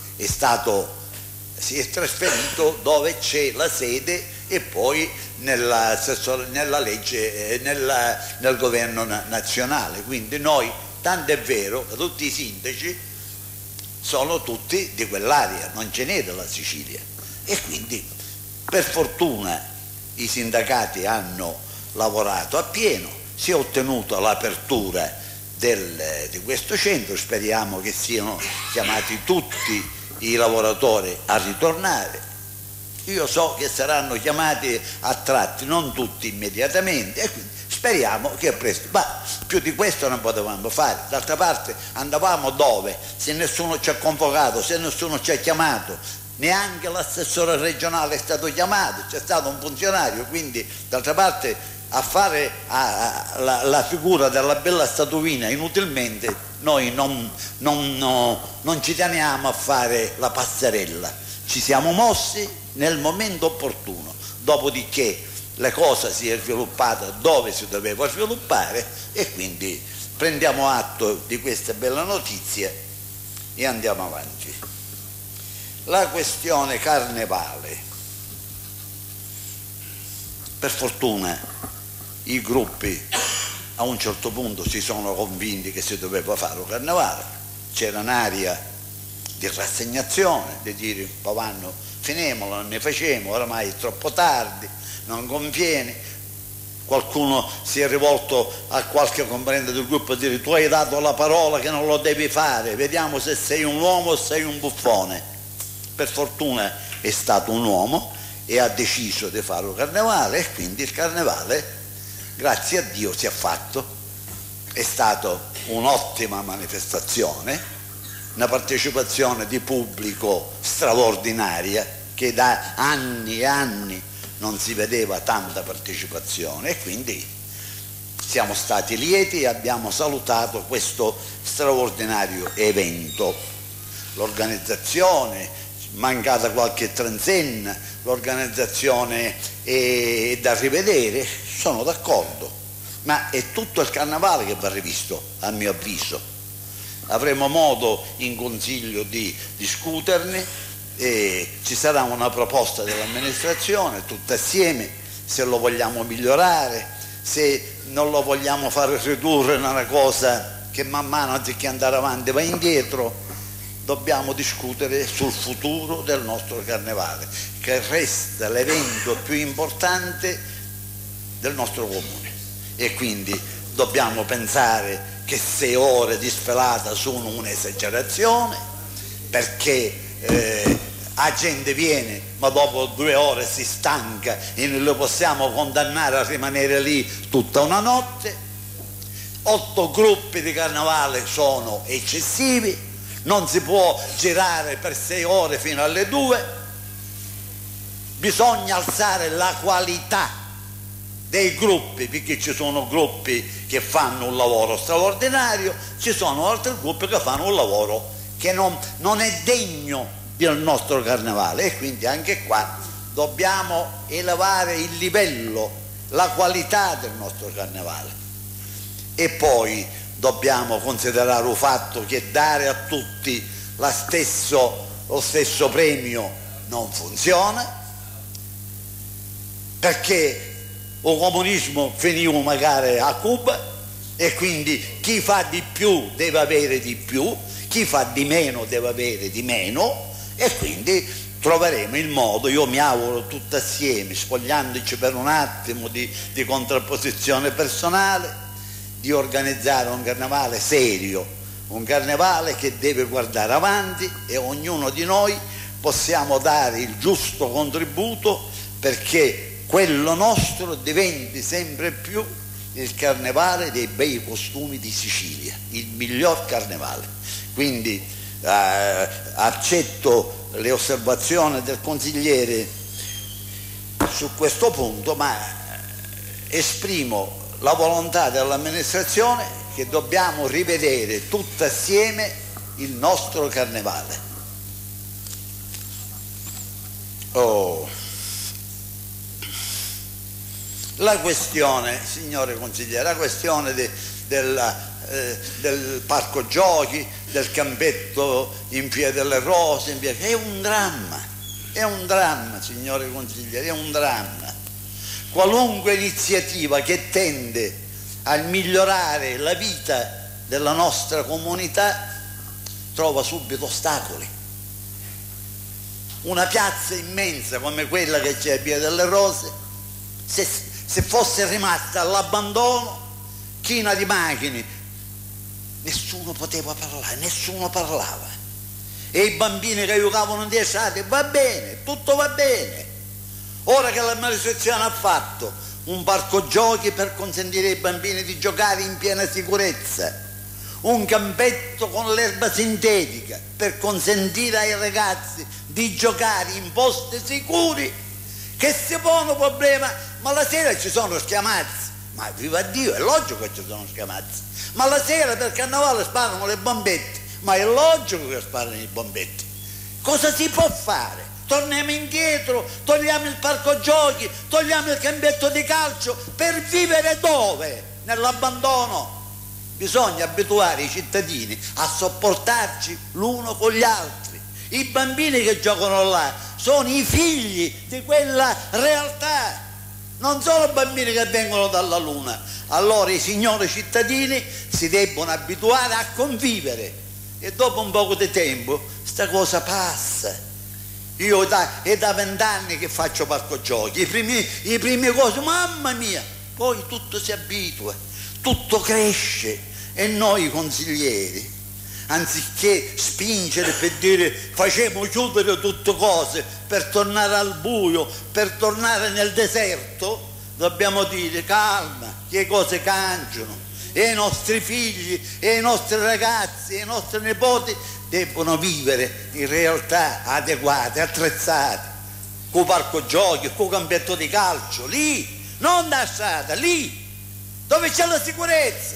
si è trasferito dove c'è la sede e poi nella legge, nel governo nazionale. Quindi noi, tanto è vero che tutti i sindaci sono tutti di quell'area, non ce n'è della Sicilia e quindi per fortuna i sindacati hanno lavorato a pieno, si è ottenuta l'apertura di questo centro, speriamo che siano chiamati tutti i lavoratori a ritornare. Io so che saranno chiamati a tratti, non tutti immediatamente, e quindi speriamo che presto, ma più di questo non potevamo fare. D'altra parte andavamo dove? Se nessuno ci ha convocato, se nessuno ci ha chiamato, neanche l'assessore regionale è stato chiamato, c'è stato un funzionario, quindi d'altra parte a fare la figura della bella statuina inutilmente noi non ci teniamo a fare la passerella, ci siamo mossi nel momento opportuno, dopodiché le cose si è sviluppata dove si doveva sviluppare e quindi prendiamo atto di questa bella notizia e andiamo avanti. La questione carnevale, per fortuna i gruppi a un certo punto si sono convinti che si doveva fare un carnevale, c'era un'aria di rassegnazione, di dire pavanno, finiamolo, non ne facciamo, oramai è troppo tardi, non conviene. Qualcuno si è rivolto a qualche componente del gruppo a dire tu hai dato la parola che non lo devi fare, vediamo se sei un uomo o sei un buffone. Per fortuna è stato un uomo e ha deciso di fare un carnevale, e quindi il carnevale, grazie a Dio, si è fatto. È stata un'ottima manifestazione, una partecipazione di pubblico straordinaria, che da anni e anni non si vedeva tanta partecipazione, e quindi siamo stati lieti e abbiamo salutato questo straordinario evento. L'organizzazione, mancata qualche transenna, l'organizzazione è da rivedere, sono d'accordo, ma è tutto il carnevale che va rivisto, a mio avviso. Avremo modo in Consiglio di discuterne e ci sarà una proposta dell'amministrazione tutta assieme, se lo vogliamo migliorare, se non lo vogliamo fare ridurre in una cosa che man mano, anziché andare avanti, va indietro. Dobbiamo discutere sul futuro del nostro carnevale, che resta l'evento più importante del nostro comune, e quindi dobbiamo pensare che 6 ore di svelata sono un'esagerazione, perché la gente viene ma dopo 2 ore si stanca e non lo possiamo condannare a rimanere lì tutta una notte. 8 gruppi di carnevale sono eccessivi, non si può girare per 6 ore fino alle 2, bisogna alzare la qualità dei gruppi, perché ci sono gruppi che fanno un lavoro straordinario, ci sono altri gruppi che fanno un lavoro che non è degno del nostro carnevale, e quindi anche qua dobbiamo elevare il livello, la qualità del nostro carnevale. E poi dobbiamo considerare il fatto che dare a tutti lo stesso premio non funziona, perché il comunismo finiva magari a Cuba, e quindi chi fa di più deve avere di più, chi fa di meno deve avere di meno, e quindi troveremo il modo, io mi auguro tutti assieme, spogliandoci per un attimo di contrapposizione personale, di organizzare un carnevale serio, un carnevale che deve guardare avanti, e ognuno di noi possiamo dare il giusto contributo perché quello nostro diventi sempre più il carnevale dei bei costumi di Sicilia, il miglior carnevale. Quindi accetto le osservazioni del consigliere su questo punto, ma esprimo la volontà dell'amministrazione che dobbiamo rivedere tutti assieme il nostro carnevale. La questione, signore consigliere, la questione del parco giochi, del campetto in Via delle Rose, è un dramma, signore consigliere, è un dramma. Qualunque iniziativa che tende a migliorare la vita della nostra comunità trova subito ostacoli. Una piazza immensa come quella che c'è a Via delle Rose, se fosse rimasta all'abbandono, china di macchine, nessuno poteva parlare, nessuno parlava, e i bambini che giocavano in estate, va bene, tutto va bene. Ora che l'amministrazione ha fatto un parco giochi per consentire ai bambini di giocare in piena sicurezza, un campetto con l'erba sintetica per consentire ai ragazzi di giocare in posti sicuri, che si pone un problema, ma la sera ci sono schiamazzi, ma viva Dio, è logico che ci sono schiamazzi, ma la sera per carnevale sparano le bombette, ma è logico che sparano i bombetti. Cosa si può fare? Torniamo indietro, togliamo il parco giochi, togliamo il campetto di calcio, per vivere dove? Nell'abbandono. Bisogna abituare i cittadini a sopportarci l'uno con gli altri. I bambini che giocano là sono i figli di quella realtà. non sono bambini che vengono dalla luna. Allora i signori cittadini si debbono abituare a convivere e dopo un poco di tempo sta cosa passa. Io è da 20 anni che faccio parco giochi, i primi cose, mamma mia, poi tutto si abitua, tutto cresce e noi consiglieri, anziché spingere per dire facciamo chiudere tutte cose per tornare al buio, per tornare nel deserto, dobbiamo dire calma, che cose cambiano e i nostri figli e i nostri ragazzi e i nostri nipoti debbono vivere in realtà adeguate, attrezzate, con parco giochi, con campetto di calcio, lì, non da strada, lì, dove c'è la sicurezza.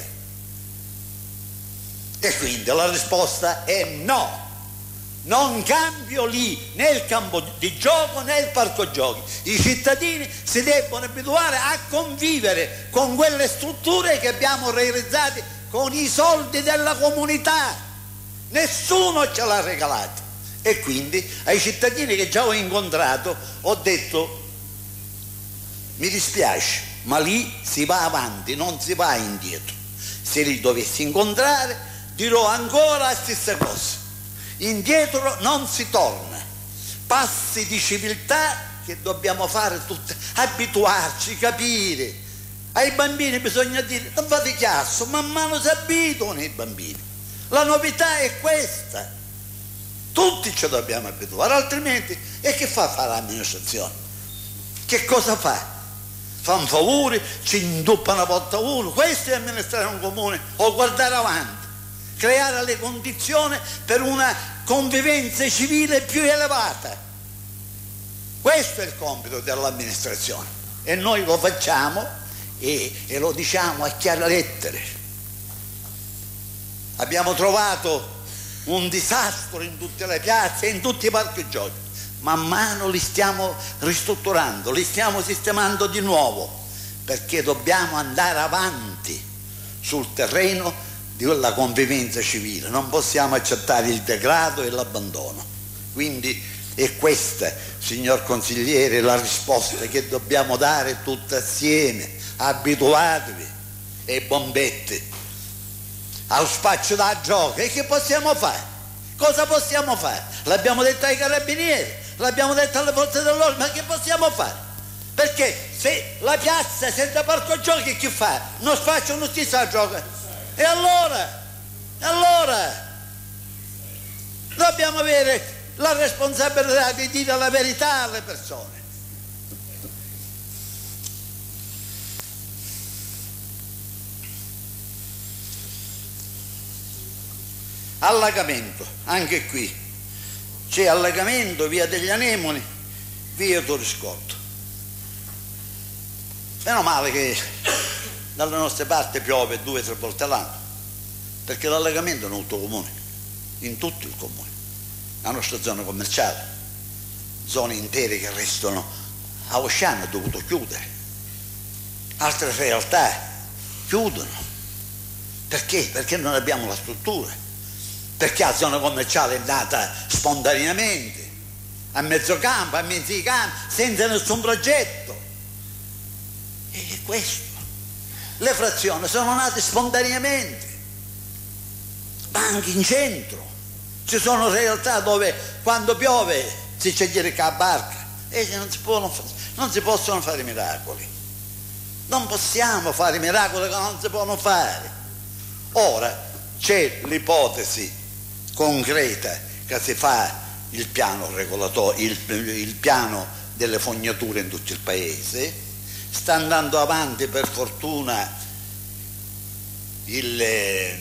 E quindi la risposta è no. Non cambio lì, né il campo di gioco né il parco giochi. I cittadini si debbono abituare a convivere con quelle strutture che abbiamo realizzato con i soldi della comunità. Nessuno ce l'ha regalato. E quindi ai cittadini che già ho incontrato ho detto: mi dispiace, ma lì si va avanti, non si va indietro. Se li dovessi incontrare dirò ancora la stessa cosa. Indietro non si torna. Passi di civiltà che dobbiamo fare tutti, abituarci, capire. Ai bambini bisogna dire non fate chiasso, man mano si abituano i bambini. La novità è questa. Tutti ci dobbiamo abituare, altrimenti e che fa l'amministrazione? Che cosa fa? Fa un favore, ci induppa una volta uno. Questo è amministrare un comune o guardare avanti, creare le condizioni per una convivenza civile più elevata. Questo è il compito dell'amministrazione e noi lo facciamo e lo diciamo a chiare lettere. Abbiamo trovato un disastro in tutte le piazze e in tutti i parchi giochi. Man mano li stiamo ristrutturando, li stiamo sistemando di nuovo, perché dobbiamo andare avanti sul terreno della convivenza civile. Non possiamo accettare il degrado e l'abbandono. Quindi è questa, signor consigliere, la risposta che dobbiamo dare tutti assieme. Abituatevi e bombette allo spaccio da gioco. E che possiamo fare? Cosa possiamo fare? L'abbiamo detto ai carabinieri, l'abbiamo detto alle forze dell'ordine, ma che possiamo fare? Perché se la piazza senza parco giochi chi fa? Non spacciano tutti a gioco. E allora dobbiamo avere la responsabilità di dire la verità alle persone. Allagamento, anche qui c'è allagamento, via degli Anemoni, via Toriscotto. Meno male che dalle nostre parti piove 2 o 3 volte all'anno, perché l'allagamento è un tutto comune, in tutto il comune. La nostra zona commerciale, zone intere che restano a Osciano, ha dovuto chiudere, altre realtà chiudono. Perché? Perché non abbiamo la struttura, perché la zona commerciale è nata spontaneamente, a mezzo campo, a mezzi campi, senza nessun progetto. E questo. Le frazioni sono nate spontaneamente, anche in centro. Ci sono realtà dove quando piove si c'è dire che a barca e non si possono fare miracoli. Non possiamo fare miracoli che non si possono fare. Ora c'è l'ipotesi concreta che si fa il piano regolatorio, il piano delle fognature in tutto il paese. Sta andando avanti per fortuna il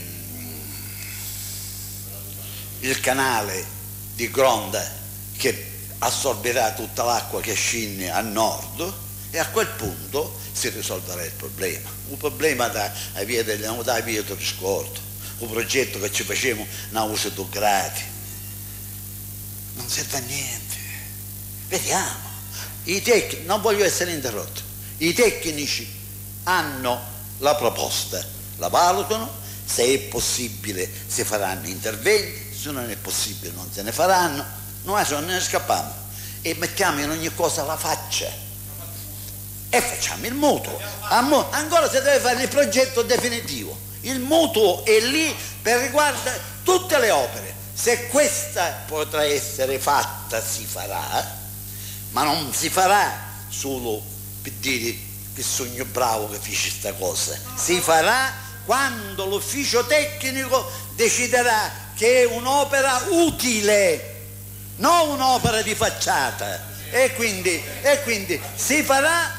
canale di Gronda che assorbirà tutta l'acqua che scinne a nord e a quel punto si risolverà il problema. Un problema da via Toriscotto, un progetto che ci facevamo una uso 2 gradi. Non serve a niente. Vediamo. I tecnici, non voglio essere interrotto, i tecnici hanno la proposta, la valutano, se è possibile si faranno interventi, se non è possibile non se ne faranno, noi non ne scappiamo e mettiamo in ogni cosa la faccia. e facciamo il mutuo. Ancora si deve fare il progetto definitivo. Il mutuo è lì per riguardare tutte le opere. Se questa potrà essere fatta si farà, ma non si farà solo per dire che sogno bravo che fece questa cosa. Si farà quando l'ufficio tecnico deciderà che è un'opera utile, non un'opera di facciata, e quindi si farà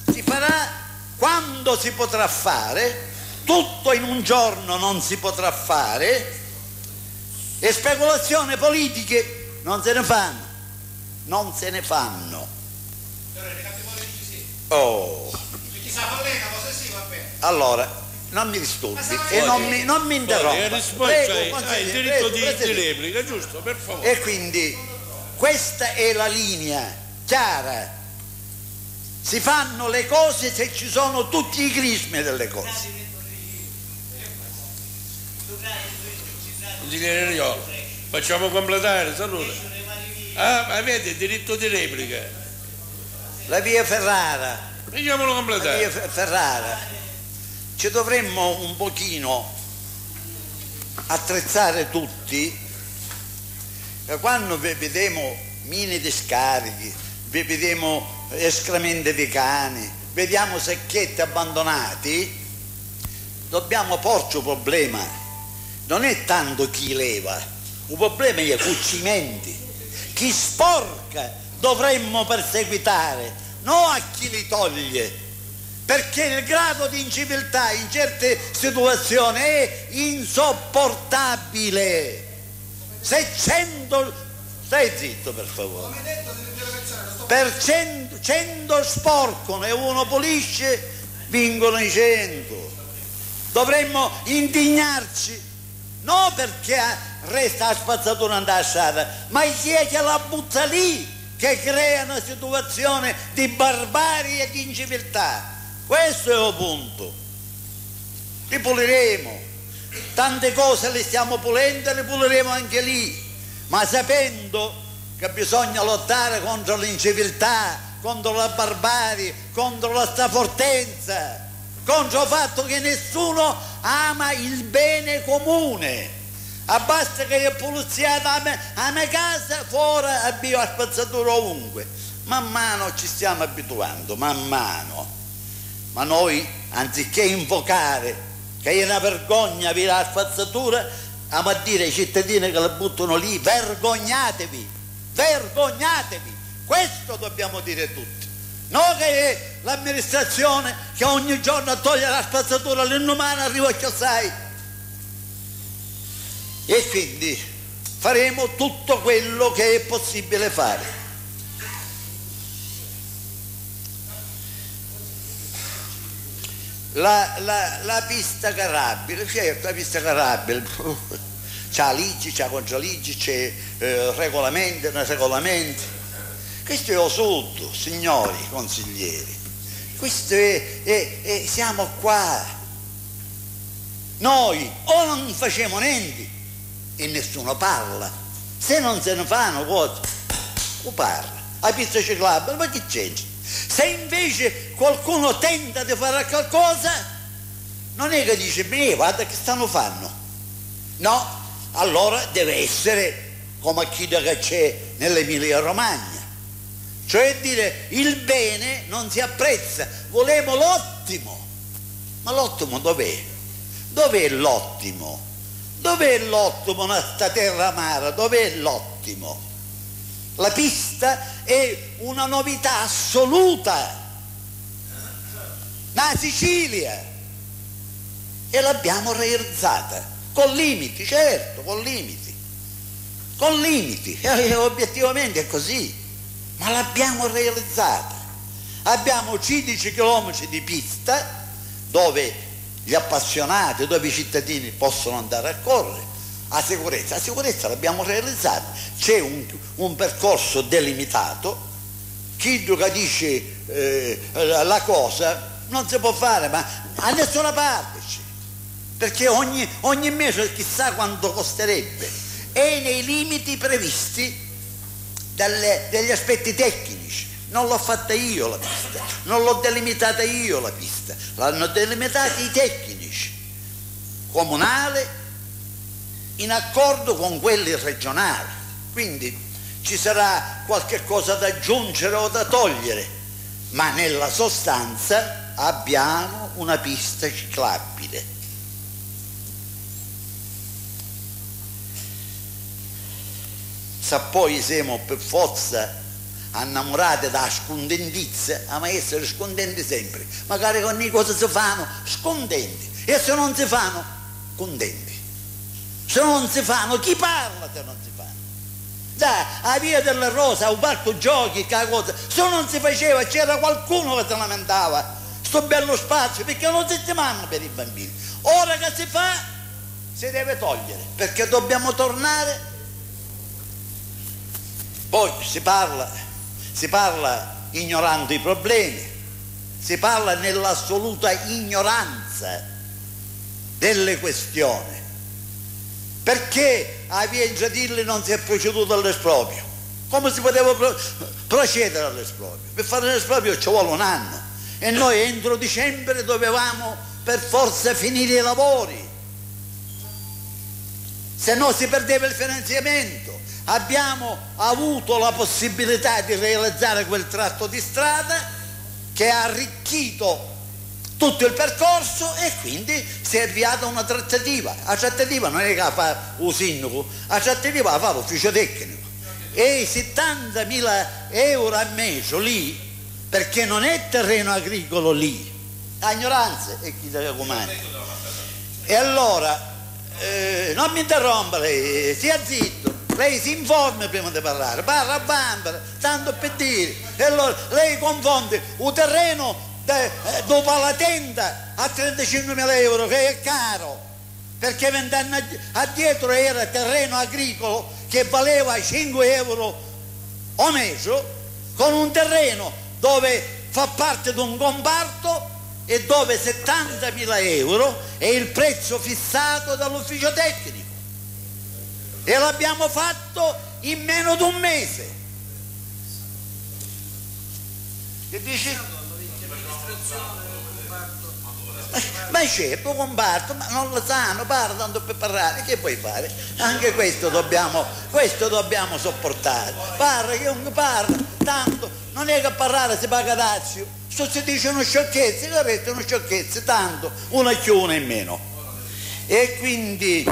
quando si potrà fare. Tutto in un giorno non si potrà fare, e speculazioni politiche non se ne fanno. Oh. Allora non mi disturbi e non mi interrompa. Hai il diritto di replica, giusto? Per favore. E quindi questa è la linea chiara. Si fanno le cose se ci sono tutti i crismi delle cose. Consigliere Riolo, facciamo completare, saluta. Avete il diritto di replica. La via Ferrara. Facciamolo completare. La via Ferrara. Ci dovremmo un pochino attrezzare tutti, quando vediamo mine di scarichi, vediamo escrementi di cani, vediamo secchietti abbandonati, dobbiamo porci un problema. Non è tanto chi leva, il problema è i cucimenti. Chi sporca dovremmo perseguitare, non a chi li toglie, perché il grado di inciviltà in certe situazioni è insopportabile. Se 100, stai zitto per favore, per 100 sporcano e uno pulisce, vincono i 100. Dovremmo indignarci, non perché resta la spazzatura andare a strada, ma chi è che la butta lì, che crea una situazione di barbarie e di inciviltà. Questo è il punto. Li puliremo, tante cose le stiamo pulendo e le puliremo anche lì, ma sapendo che bisogna lottare contro l'inciviltà, contro la barbarie, contro la strafortenza, contro il fatto che nessuno ama il bene comune. Basta che è pulizia a mia casa, fuori abbiamo la spazzatura ovunque. Man mano ci stiamo abituando, man mano. Ma noi, anziché invocare che è una vergogna avere la spazzatura, amo a dire ai cittadini che la buttano lì: vergognatevi, vergognatevi. Questo dobbiamo dire tutti. Non che è l'amministrazione che ogni giorno toglie la spazzatura all'inumana, arriva a chiassai. E quindi faremo tutto quello che è possibile fare. La pista carabile, certo, la pista carabile c'ha leggi, c'ha contraleggi, c'è regolamenti, non regolamenti. Questo è ossuto, signori consiglieri, questo è siamo qua. Noi o non facciamo niente e nessuno parla, se non se ne fanno cose, o parla. La pista ciclabile, ma che c'è? Se invece qualcuno tenta di fare qualcosa, non è che dice: guarda che stanno fanno. No, allora deve essere come chi che c'è nell'Emilia Romagna, cioè dire il bene non si apprezza, volemo l'ottimo. Ma l'ottimo dov'è? Dov'è l'ottimo? Dov'è l'ottimo in questa terra amara? Dov'è l'ottimo? La pista è una novità assoluta, la Sicilia, e l'abbiamo realizzata con limiti, certo, con limiti, obiettivamente è così, ma l'abbiamo realizzata. Abbiamo 15 km di pista dove gli appassionati, dove i cittadini possono andare a correre. La sicurezza l'abbiamo realizzata, c'è un percorso delimitato. Chi dice la cosa non si può fare, ma a nessuna parte c'è, perché ogni mese chissà quanto costerebbe, e nei limiti previsti degli aspetti tecnici. Non l'ho fatta io la pista, pista, non l'ho delimitata io la pista, l'hanno delimitata i tecnici comunali in accordo con quelli regionali, quindi ci sarà qualche cosa da aggiungere o da togliere, ma nella sostanza abbiamo una pista ciclabile. Se poi siamo per forza innamorati da scondentizia, ma essere scondenti sempre, magari con le cose si fanno scondenti, e se non si fanno contenti, se non si fanno, chi parla se non si fanno? Dai, a Via della Rosa, al parco giochi, che cosa, se non si faceva c'era qualcuno che si lamentava, sto bello spazio, perché non si fanno per i bambini. Ora che si fa, si deve togliere, perché dobbiamo tornare. Poi si parla ignorando i problemi, si parla nell'assoluta ignoranza delle questioni. Perché a Via Gradilli non si è proceduto all'esproprio? Come si poteva procedere all'esproprio? Per fare l'esproprio ci vuole un anno e noi entro dicembre dovevamo per forza finire i lavori, se no si perdeva il finanziamento. Abbiamo avuto la possibilità di realizzare quel tratto di strada che ha arricchito tutto il percorso e quindi si è avviata una trattativa. La trattativa non è che la fa il sindaco, la trattativa la fa l'ufficio tecnico, e i 70.000 euro a mese lì, perché non è terreno agricolo lì, la ignoranza è chi deve comandare. E allora non mi interrompa lei, sia zitto. Lei si informa prima di parlare, parla a bambera, tanto per dire. E allora lei confonde un terreno dopo la tenda a 35.000 euro, che è caro, perché 20 anni addietro era terreno agricolo che valeva 5 euro o mese, con un terreno dove fa parte di un comparto e dove 70.000 euro è il prezzo fissato dall'ufficio tecnico. E l'abbiamo fatto in meno di un mese. Che dici? Ma certo, comparto, ma non lo sanno, parla tanto per parlare, che puoi fare? Anche questo dobbiamo sopportare. Parla, chiunque parla, tanto, non è che a parlare si paga dazio, se si dicono sciocchezze, che restano sciocchezze, tanto, una più, una in meno. E quindi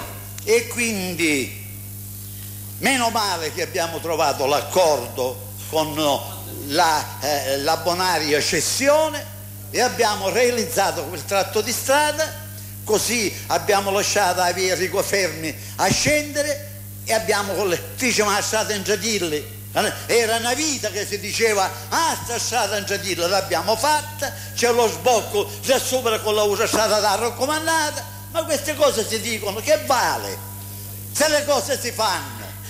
meno male che abbiamo trovato l'accordo con la bonaria cessione e abbiamo realizzato quel tratto di strada, così abbiamo lasciato la via Enrico Fermi a scendere e abbiamo con le fece una strada in Gradilli, era una vita che si diceva sta strada in Gradilli, l'abbiamo fatta, c'è lo sbocco già sopra con l'autostrada da raccomandata, ma queste cose si dicono, che vale se le cose si fanno?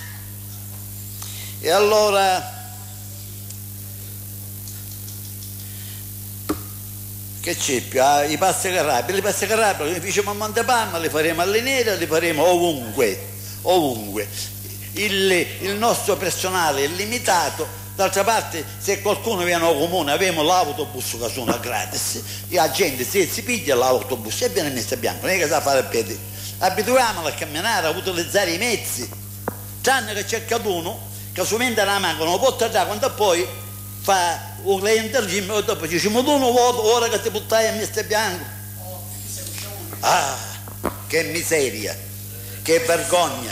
E allora che c'è più? I passi carabili li facciamo a Montepalma, li faremo a Linera, li faremo ovunque. Il nostro personale è limitato, d'altra parte se qualcuno viene al comune abbiamo l'autobus che sono gratis, e la gente si piglia l'autobus e viene messo a bianco, non è che sa fare a piedi, abituiamolo a camminare, a utilizzare i mezzi, tranne che c'è caduno che solamente la manca, non può tardare, quando poi fa un cliente al gym e dopo diciamo tu non vuoto, ora che ti buttai a mister bianco. Che miseria, che vergogna,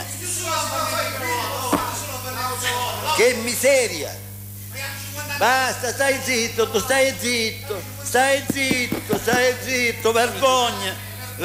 che miseria. Basta, stai zitto, vergogna.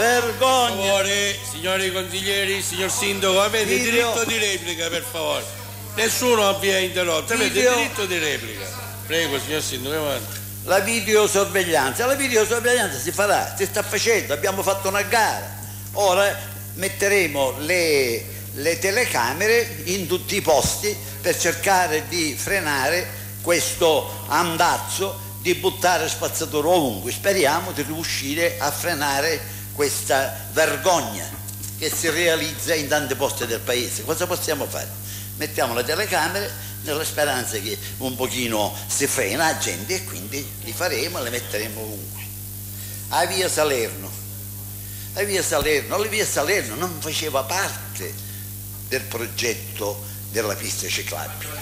Signori consiglieri, signor sindaco, avete diritto di replica, per favore. Nessuno vi ha interrotto, avete diritto di replica. Prego, signor sindaco, avanti. La videosorveglianza si farà, si sta facendo, abbiamo fatto una gara. Ora metteremo le telecamere in tutti i posti per cercare di frenare questo andazzo di buttare spazzatura ovunque. Speriamo di riuscire a frenare questa vergogna che si realizza in tanti posti del paese. Cosa possiamo fare? Mettiamo le telecamere nella speranza che un pochino si frena la gente, e quindi li faremo e li metteremo ovunque. A via Salerno, la via Salerno non faceva parte del progetto della pista ciclabile,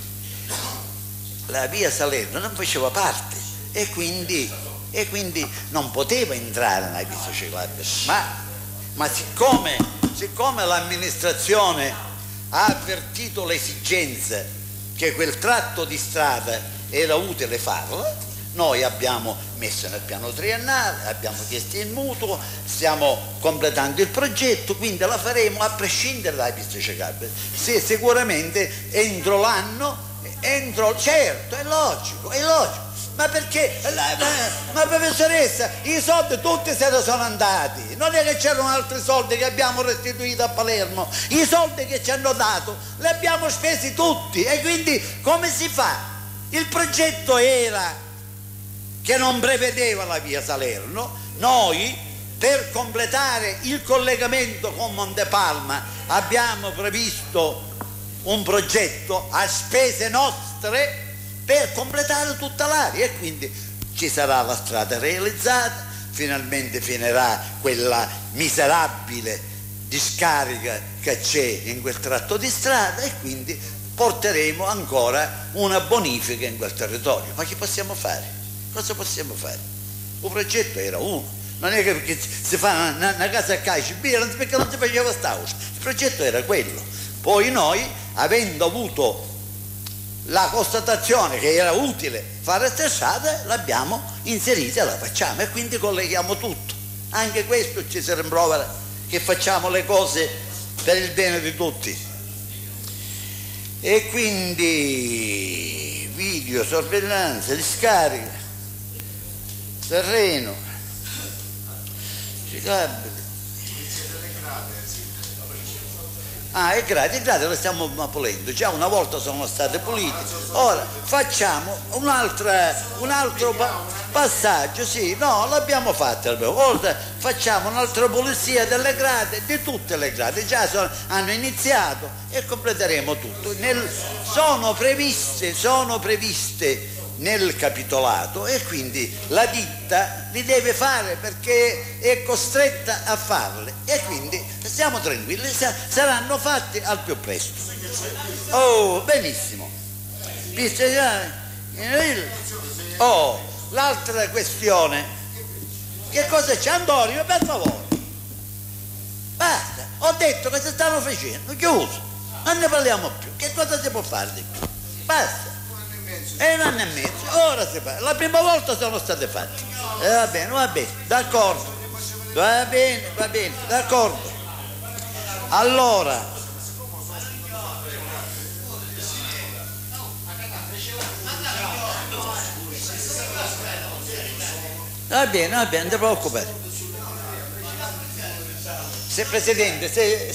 la via Salerno non faceva parte e quindi non poteva entrare nella pista ciclabile, ma siccome l'amministrazione ha avvertito l'esigenza che quel tratto di strada era utile farlo, noi abbiamo messo nel piano triennale, abbiamo chiesto il mutuo, stiamo completando il progetto, quindi la faremo a prescindere dalla pista ciclabile. Sicuramente entro l'anno, certo, è logico, ma perché? Ma professoressa, i soldi tutti se ne sono andati, non è che c'erano altri soldi che abbiamo restituito a Palermo, i soldi che ci hanno dato li abbiamo spesi tutti, e quindi come si fa? Il progetto era che non prevedeva la via Salerno, noi per completare il collegamento con Montepalma abbiamo previsto un progetto a spese nostre per completare tutta l'area, e quindi ci sarà la strada realizzata, finalmente finirà quella miserabile discarica che c'è in quel tratto di strada, e quindi porteremo ancora una bonifica in quel territorio. Ma che possiamo fare? Cosa possiamo fare? Il progetto era uno, non è che si fa una casa a calcio perché non si faceva stausa, il progetto era quello. Poi noi, avendo avuto la constatazione che era utile fare questa strada, l'abbiamo inserita e la facciamo, e quindi colleghiamo tutto. Anche questo ci sembra che facciamo le cose per il bene di tutti. E quindi videosorveglianza, discarica, terreno, ciclabile. I gradi lo stiamo pulendo, già una volta sono state pulite, ora facciamo un altro passaggio, sì, no, l'abbiamo fatto, ora facciamo un'altra pulizia delle grade, di tutte le grade, già hanno iniziato e completeremo tutto. Sono previste nel capitolato, e quindi la ditta li deve fare perché è costretta a farle, e quindi stiamo tranquilli, saranno fatti al più presto. Oh, benissimo. L'altra questione, che cosa c'è? Antonio, per favore, basta, ho detto che si stanno facendo, chiuso, non ne parliamo più, che cosa si può fare di più? Basta. È un anno e mezzo, ora si fa. La prima volta sono state fatte. Va bene, d'accordo. Va bene, d'accordo. Allora, va bene, non ti preoccupare. Se Presidente,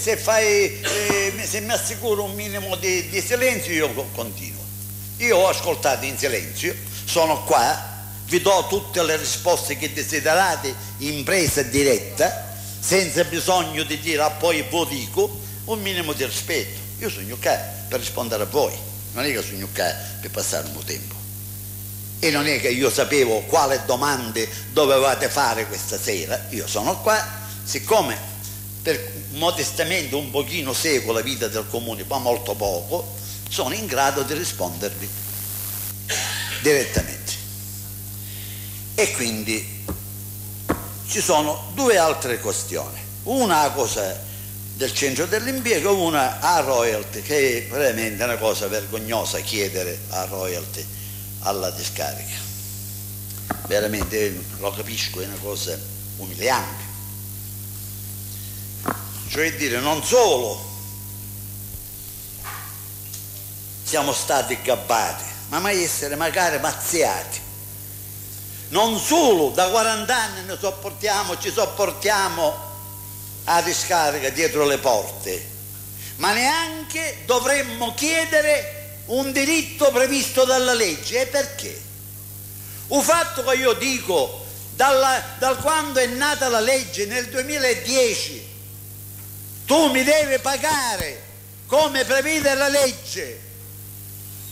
se mi assicuro un minimo di silenzio, io continuo. Io ho ascoltato in silenzio, sono qua, vi do tutte le risposte che desiderate in presa diretta, senza bisogno di dire a poi voi dico, un minimo di rispetto. Io sono qua per rispondere a voi, non è che sono qua per passare il mio tempo. E non è che io sapevo quale domande dovevate fare questa sera, io sono qua, siccome modestamente un pochino seguo la vita del comune, ma molto poco, sono in grado di rispondervi direttamente. E quindi ci sono due altre questioni, una a cosa del centro dell'impiego, una a royalty, che è veramente una cosa vergognosa chiedere a royalty alla discarica, veramente lo capisco, è una cosa umiliante, cioè dire non solo siamo stati gabbati, ma mai essere magari mazziati. Non solo da 40 anni ci sopportiamo a discarica dietro le porte, ma neanche dovremmo chiedere un diritto previsto dalla legge. E perché? Il fatto che io dico, dal quando è nata la legge nel 2010, tu mi devi pagare come prevede la legge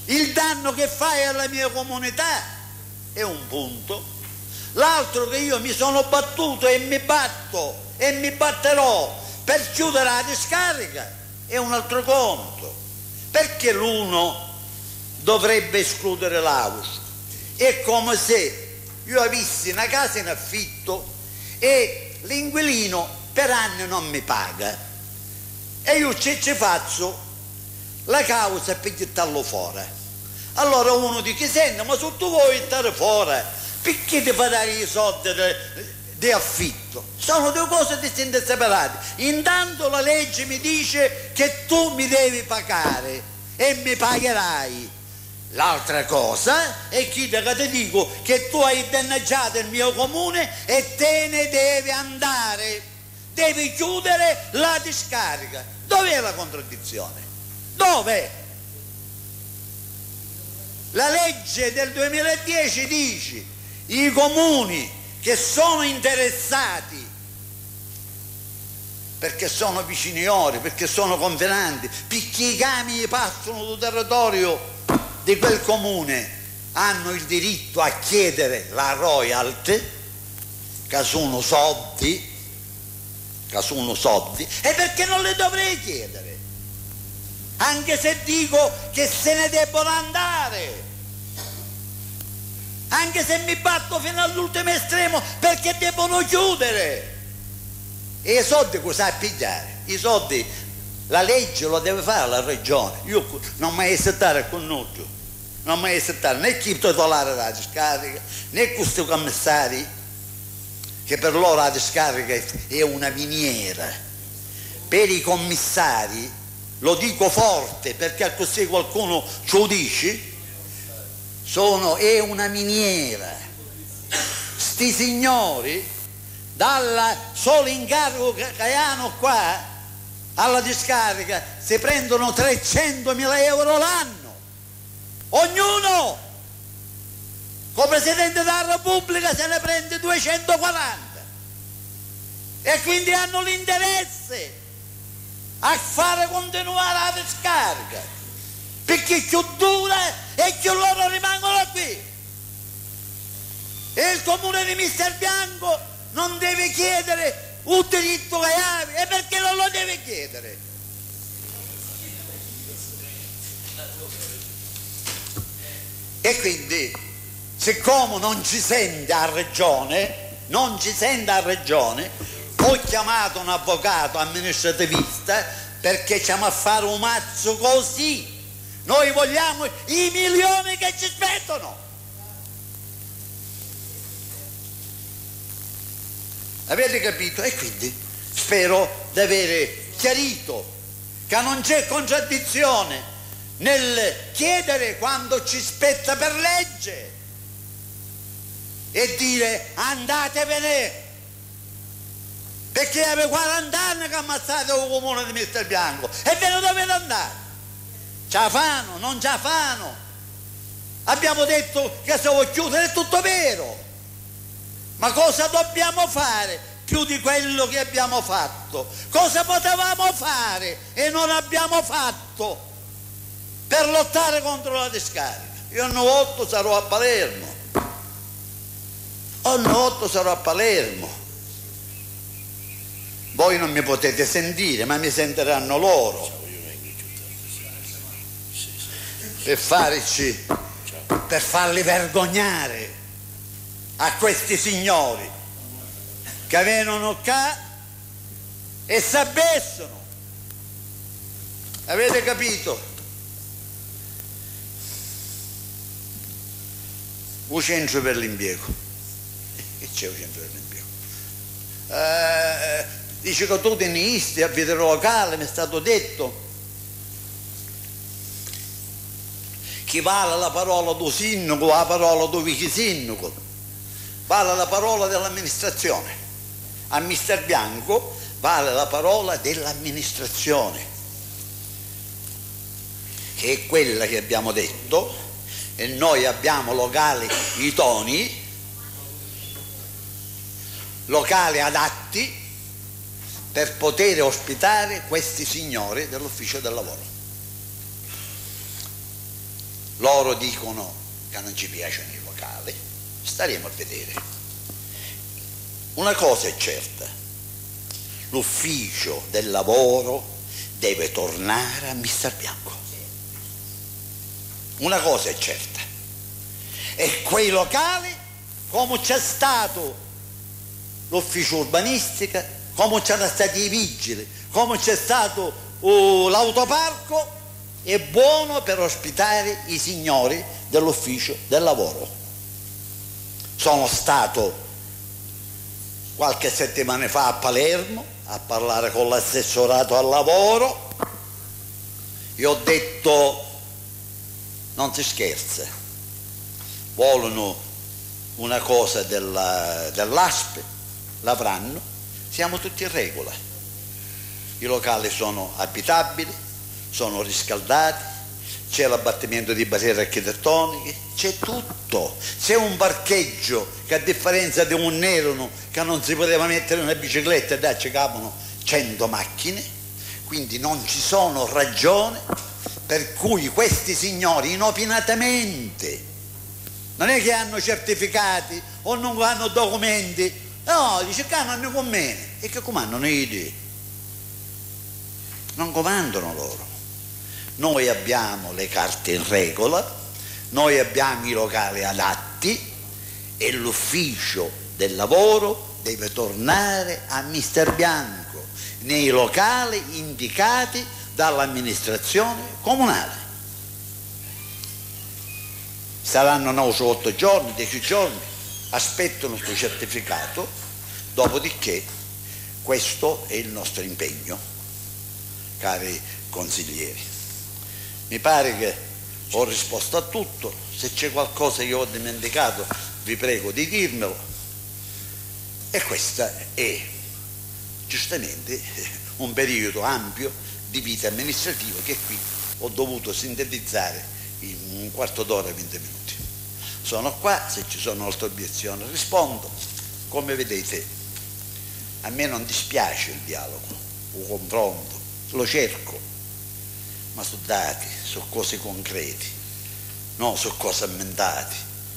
il danno che fai alla mia comunità è un punto, l'altro che io mi sono battuto e mi batto e mi batterò per chiudere la discarica è un altro conto. Perché l'uno dovrebbe escludere l'altro? È come se io avessi una casa in affitto e l'inquilino per anni non mi paga e io ci faccio la causa per gettarlo fuori. Allora uno dice: senti, ma se tu vuoi stare fuori, perché ti fa dare i soldi di affitto? Sono due cose distinte e separate. Intanto la legge mi dice che tu mi devi pagare e mi pagherai. L'altra cosa è che ti dico che tu hai danneggiato il mio comune e te ne devi andare, devi chiudere la discarica. Dov'è la contraddizione? Dov'è? La legge del 2010 dice: i comuni che sono interessati perché sono vicini ori, perché sono confinanti, perché i camioni passano sul territorio di quel comune, hanno il diritto a chiedere la royalty, che sono soldi, e perché non le dovrei chiedere? Anche se dico che se ne debbono andare, anche se mi batto fino all'ultimo estremo perché debbono chiudere. E i soldi cosa pigliare? I soldi la legge lo deve fare la regione. Io non mi accettare con nulla, non mi accettare né chi titolare della discarica né questi commissari, che per loro la discarica è una miniera. Per i commissari, lo dico forte perché così qualcuno ce lo dice, è una miniera. Sti signori dal solo incarico che hanno qua alla discarica si prendono 300.000 euro l'anno ognuno. Come Presidente della Repubblica se ne prende 240 e quindi hanno l'interesse a fare continuare la discarica, perché più dura e più loro rimangono qui. E il comune di Misterbianco non deve chiedere un diritto che ha, e perché non lo deve chiedere? E quindi, siccome non ci sente a regione, ho chiamato un avvocato amministrativista perché stiamo a fare un mazzo così. Noi vogliamo i milioni che ci spettano. Avete capito? E quindi spero di avere chiarito che non c'è contraddizione nel chiedere quando ci spetta per legge e dire andatevene, perché avete 40 anni che ammazzate il comune di Misterbianco e ve ne dovete andare. Ce la fanno, non ce la fanno. Abbiamo detto che se vuoi chiudere è tutto vero, ma cosa dobbiamo fare più di quello che abbiamo fatto? Cosa potevamo fare e non abbiamo fatto per lottare contro la discarica? Io anno 8 sarò a Palermo, voi non mi potete sentire ma mi sentiranno loro, per farli vergognare a questi signori che vengono qua e si abbessano. Avete capito? Un centro per l'impiego. Che c'è un centro per l'impiego? Dice che tu tenisti a vita locale, mi è stato detto. Chi vale la parola del sindaco, la parola del vice sindaco, vale la parola dell'amministrazione. A Misterbianco vale la parola dell'amministrazione, che è quella che abbiamo detto, e noi abbiamo locali idonei, locali adatti per poter ospitare questi signori dell'ufficio del lavoro. loro dicono che non ci piacciono i locali, staremo a vedere. Una cosa è certa, l'ufficio del lavoro deve tornare a Mister Bianco. Una cosa è certa, e quei locali, come c'è stato l'ufficio urbanistica, come c'erano stati i vigili, come c'è stato l'autoparco, è buono per ospitare i signori dell'ufficio del lavoro. Sono stato qualche settimana fa a Palermo a parlare con l'assessorato al lavoro e ho detto: non si scherza, vogliono una cosa dell'ASP, l'avranno, siamo tutti in regola, i locali sono abitabili, sono riscaldati, c'è l'abbattimento di barriere architettoniche, c'è tutto, c'è un parcheggio che, a differenza di un Nerano che non si poteva mettere una bicicletta e là ci capono 100 macchine, quindi non ci sono ragioni per cui questi signori inopinatamente, non è che hanno certificati o non hanno documenti, no, dice che hanno con me, e che comandano le idee, non comandano loro. Noi abbiamo le carte in regola, noi abbiamo i locali adatti e l'ufficio del lavoro deve tornare a Mister Bianco nei locali indicati dall'amministrazione comunale. Saranno 9 o 8 giorni, 10 giorni, aspettano questo certificato, dopodiché questo è il nostro impegno, cari consiglieri. Mi pare che ho risposto a tutto, se c'è qualcosa che ho dimenticato vi prego di dirmelo, e questo è giustamente un periodo ampio di vita amministrativa che qui ho dovuto sintetizzare in un quarto d'ora, 20 minuti. Sono qua, se ci sono altre obiezioni rispondo. Come vedete, a me non dispiace il dialogo, il confronto, lo cerco, ma su dati, su cose concrete, non su cose ammentate,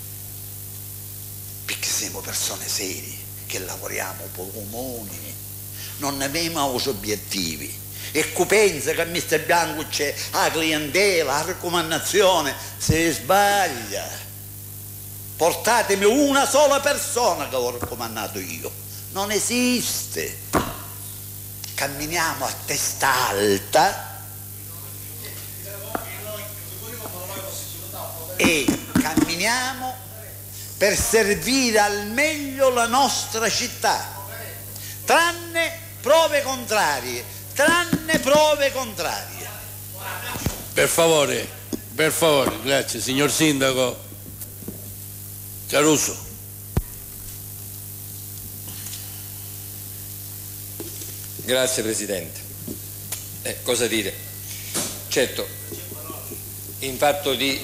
perché siamo persone serie che lavoriamo per comuni, non abbiamo obiettivi. E chi pensa che a Mister Bianco c'è la clientela, la raccomandazione, si sbaglia. Portatemi una sola persona che ho raccomandato io, non esiste. Camminiamo a testa alta e camminiamo per servire al meglio la nostra città, tranne prove contrarie, Per favore, grazie. Signor Sindaco Caruso. Grazie Presidente. Cosa dire? Certo, in fatto di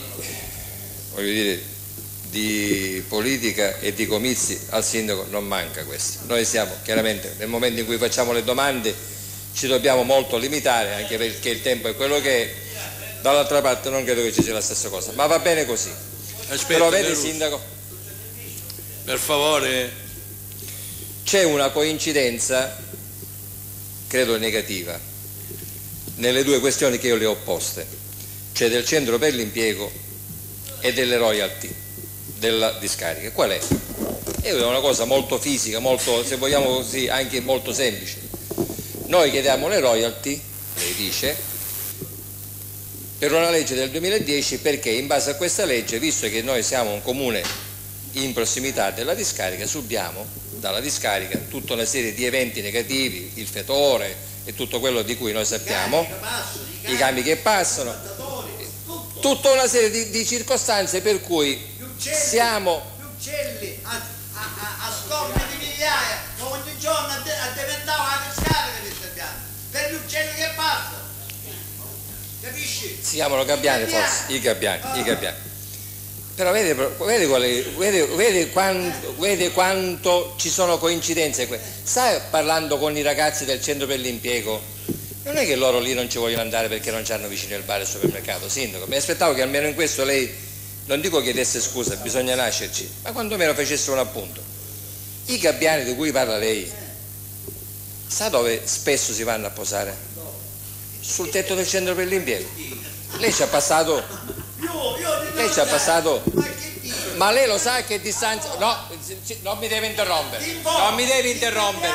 politica e di comizi al Sindaco non manca questo. Noi siamo chiaramente, nel momento in cui facciamo le domande, ci dobbiamo molto limitare, anche perché il tempo è quello che è. Dall'altra parte non credo che ci sia la stessa cosa, ma va bene così. Però vede Sindaco, per favore, c'è una coincidenza, credo negativa, nelle due questioni che io le ho poste, cioè del centro per l'impiego e delle royalty della discarica. Qual è? È una cosa molto fisica, molto, se vogliamo così, anche molto semplice. Noi chiediamo le royalty, lei dice, per una legge del 2010, perché in base a questa legge, visto che noi siamo un comune in prossimità della discarica, subiamo dalla discarica tutta una serie di eventi negativi, il fetore e tutto quello di cui noi sappiamo, i camion che passano, tutta una serie di circostanze per cui siamo... Gli uccelli a scorme di migliaia, ogni giorno addiventava la discarica di Bianco, per gli uccelli che passano, capisci? Si chiamano gabbiani forse, i gabbiani. Però vede quanto ci sono coincidenze. Stai parlando con i ragazzi del centro per l'impiego Non è che loro lì non ci vogliono andare perché non c'hanno vicino il bar e il supermercato, sindaco. Mi aspettavo che almeno in questo lei, non dico chiedesse scusa, bisogna nascerci, ma quantomeno facesse un appunto. I gabbiani di cui parla lei, sa dove spesso si vanno a posare? Sul tetto del centro per l'impiego. Lei ci ha passato, ma lei lo sa a che distanza? No, non mi deve interrompere, non mi deve interrompere.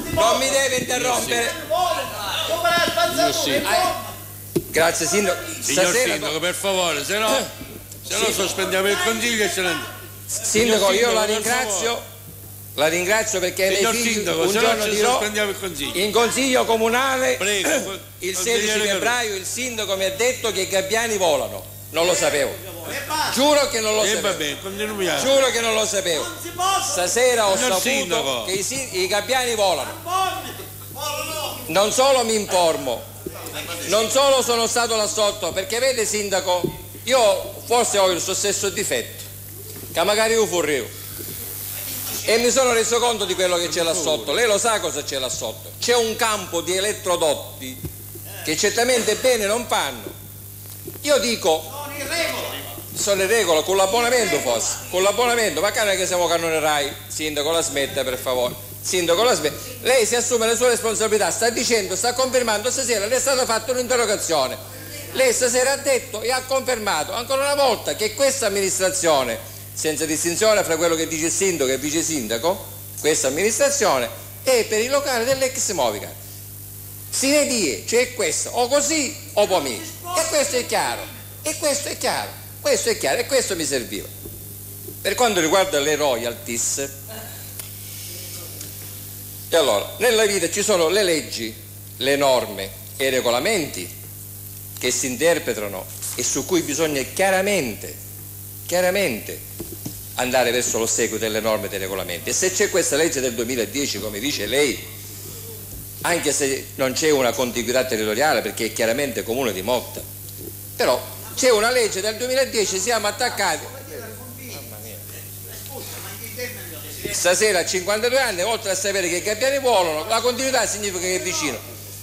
Grazie sindaco. Signor sindaco, per favore, se no sospendiamo il consiglio e ce ne andiamo. Sindaco, io la ringrazio perché ai miei figli un giorno dirò in consiglio comunale il 16 febbraio il sindaco mi ha detto che i gabbiani volano. Non lo sapevo. Giuro che non lo sapevo. Giuro che non lo sapevo. Stasera ho saputo che i gabbiani volano. Non solo mi informo, non solo sono stato là sotto, perché vede sindaco, io forse ho il suo stesso difetto, che magari io furrio. E mi sono reso conto di quello che c'è là sotto. Lei lo sa cosa c'è là sotto? C'è un campo di elettrodotti che certamente bene non fanno. Io dico, sono in regola, con l'abbonamento forse, con l'abbonamento, ma non è che siamo cannone Rai, sindaco la smetta per favore, sindaco la smetta, lei si assume le sue responsabilità, sta dicendo, sta confermando, stasera le è stata fatta un'interrogazione, lei stasera ha detto e ha confermato ancora una volta che questa amministrazione, senza distinzione fra quello che dice il sindaco e il vice sindaco, questa amministrazione è per i locali dell'ex Movica. Si ne die, cioè questo, o così o poi meno. E questo è chiaro, e questo è chiaro, e questo mi serviva. Per quanto riguarda le royalties, e allora, nella vita ci sono le leggi, le norme e i regolamenti che si interpretano e su cui bisogna chiaramente andare verso lo seguito delle norme e dei regolamenti. E se c'è questa legge del 2010, come dice lei, anche se non c'è una contiguità territoriale perché è chiaramente comune di Motta, però c'è una legge del 2010, siamo attaccati. Mamma mia. Stasera a 52 anni, oltre a sapere che i gabbiani volano, la continuità significa che è vicino.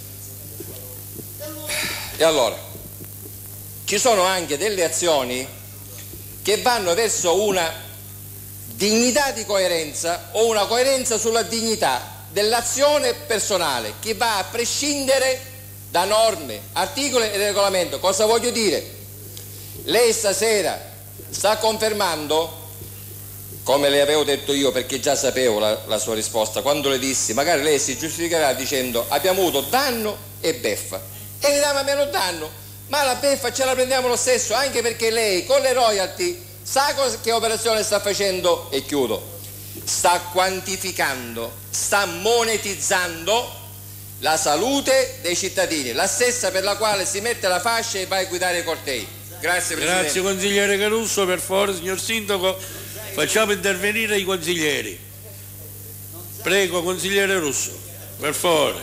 E allora, ci sono anche delle azioni che vanno verso una dignità di coerenza o una coerenza sulla dignità dell'azione personale che va a prescindere da norme, articoli e regolamento. Cosa voglio dire? Lei stasera sta confermando, come le avevo detto io perché già sapevo la sua risposta, quando le dissi magari lei si giustificherà dicendo abbiamo avuto danno e beffa e le dava meno danno, ma la beffa ce la prendiamo lo stesso, anche perché lei con le royalty sa che operazione sta facendo, e chiudo, sta quantificando, sta monetizzando la salute dei cittadini, la stessa per la quale si mette la fascia e va a guidare i cortei. Grazie Presidente. Grazie consigliere Caruso, per favore signor Sindaco facciamo intervenire i consiglieri. Prego consigliere Russo, per favore.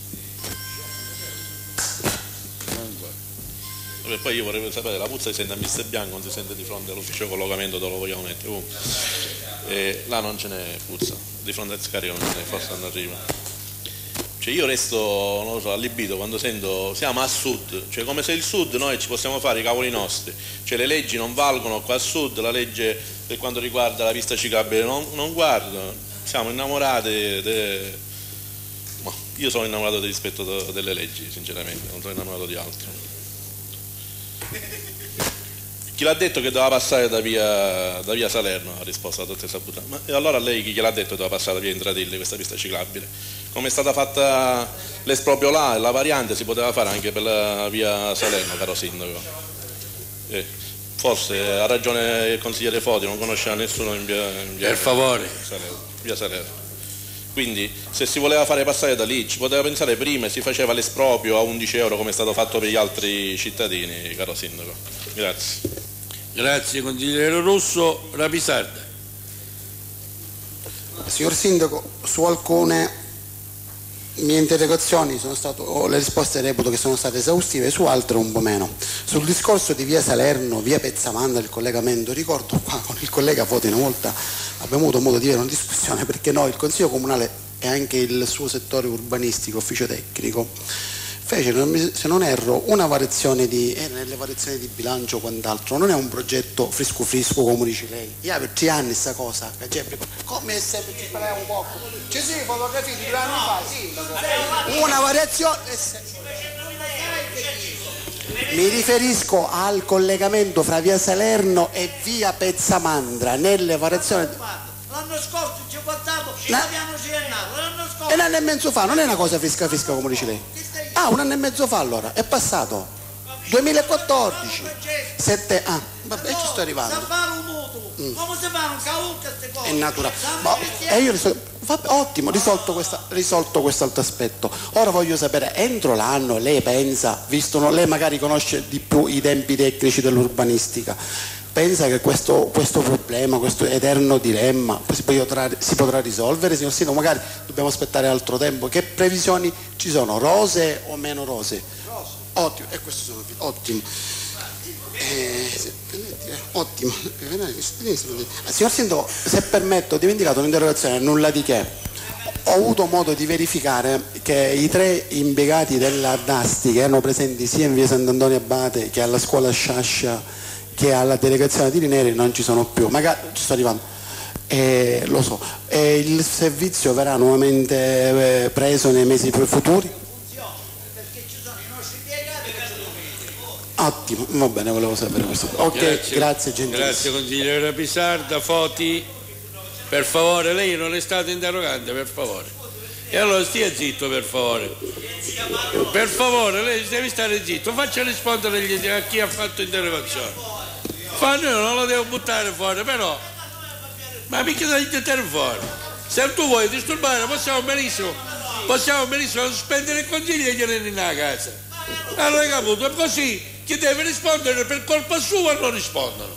Poi io vorrei sapere, la puzza si sente a Mister Bianco, non si sente di fronte all'ufficio collocamento dove lo vogliamo mettere. Là non ce n'è puzza, di fronte al scarico non ce n'è, forse non arriva. Cioè io resto, non lo so, allibito quando sento siamo a sud, cioè come se il sud noi ci possiamo fare i cavoli nostri, cioè le leggi non valgono qua a sud, la legge per quanto riguarda la pista ciclabile non guarda, siamo innamorati, io sono innamorato del rispetto delle leggi sinceramente, non sono innamorato di altro. Chi l'ha detto che doveva passare da via Salerno? Ha risposto la dottoressa Butano. Ma e allora lei chi gliel'ha detto che doveva passare da via Intratilli questa pista ciclabile? Come è stata fatta l'esproprio là, la variante si poteva fare anche per la via Salerno, caro sindaco. Forse ha ragione il consigliere Foti, non conosceva nessuno in via per favore. Via Salerno. Quindi se si voleva fare passare da lì ci poteva pensare prima e si faceva l'esproprio a 11 euro come è stato fatto per gli altri cittadini, caro sindaco. Grazie. Grazie consigliere Russo. Rapisarda. Signor Sindaco, su alcune mie interrogazioni le risposte reputo che sono state esaustive, su altre un po' meno. Sul discorso di via Salerno, via Pezzamanda, il collegamento, ricordo qua con il collega Foti una volta abbiamo avuto modo di avere una discussione perché noi, il Consiglio Comunale e anche il suo settore urbanistico, ufficio tecnico, fece, se non erro, una variazione nelle variazioni di bilancio o quant'altro. Non è un progetto fresco fresco come dice lei. Io per 3 anni sta cosa, come se ci parla un po'. Ci sì, fotografie di 2 anni fa, sì. Una variazione. Mi riferisco al collegamento fra via Salerno e via Pezzamandra nelle variazioni. L'anno scorso ci guardavo, il piano triennale, l'anno scorso. E 1 anno e mezzo fa, non è una cosa fresca come dice lei. Ah, 1 anno e mezzo fa allora, è passato. 2014. 7 anni. Vabbè, ci sto arrivando. Sa fare un mutuo. Come si fanno? Caucca queste cose. È naturale. E io ottimo, risolto questo altro aspetto. Ora voglio sapere, entro l'anno lei pensa, visto lei magari conosce di più i tempi tecnici dell'urbanistica, pensa che questo problema, questo eterno dilemma si potrà risolvere, signor Sindaco? Magari dobbiamo aspettare altro tempo. Che previsioni ci sono? Rose o meno rose? Rose. Ottimo, e questo sono ottimo. Ottimo. Signor Sindaco, se permetto, ho dimenticato un'interrogazione, nulla di che. Ho avuto modo di verificare che i 3 impiegati della Dasti che erano presenti sia in via Sant'Antonio Abate che alla scuola Sciascia che alla delegazione di Rineri non ci sono più, magari ci sto arrivando, lo so, il servizio verrà nuovamente preso nei mesi futuri? Ottimo, va bene, volevo sapere questo. Ok, grazie gentilissimo. Grazie consigliere Pisarda. Foti, per favore, lei non è stato interrogante, per favore. E allora stia zitto, per favore. Per favore, lei deve stare zitto, faccia rispondere a chi ha fatto interrogazione. Non lo devo buttare fuori, però. Ma mica da buttare fuori. Se tu vuoi disturbare, possiamo benissimo sospendere il consiglio e gliene in a casa. Allora capito? E così chi deve rispondere per colpa sua non rispondono.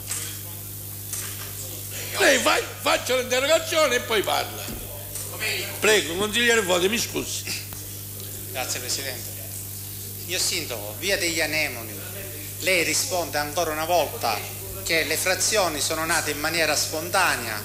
Lei faccia l'interrogazione e poi parla. Prego, consigliere Foti, mi scusi. Grazie Presidente. Signor Sindaco, via degli Anemoni, lei risponde ancora una volta che le frazioni sono nate in maniera spontanea,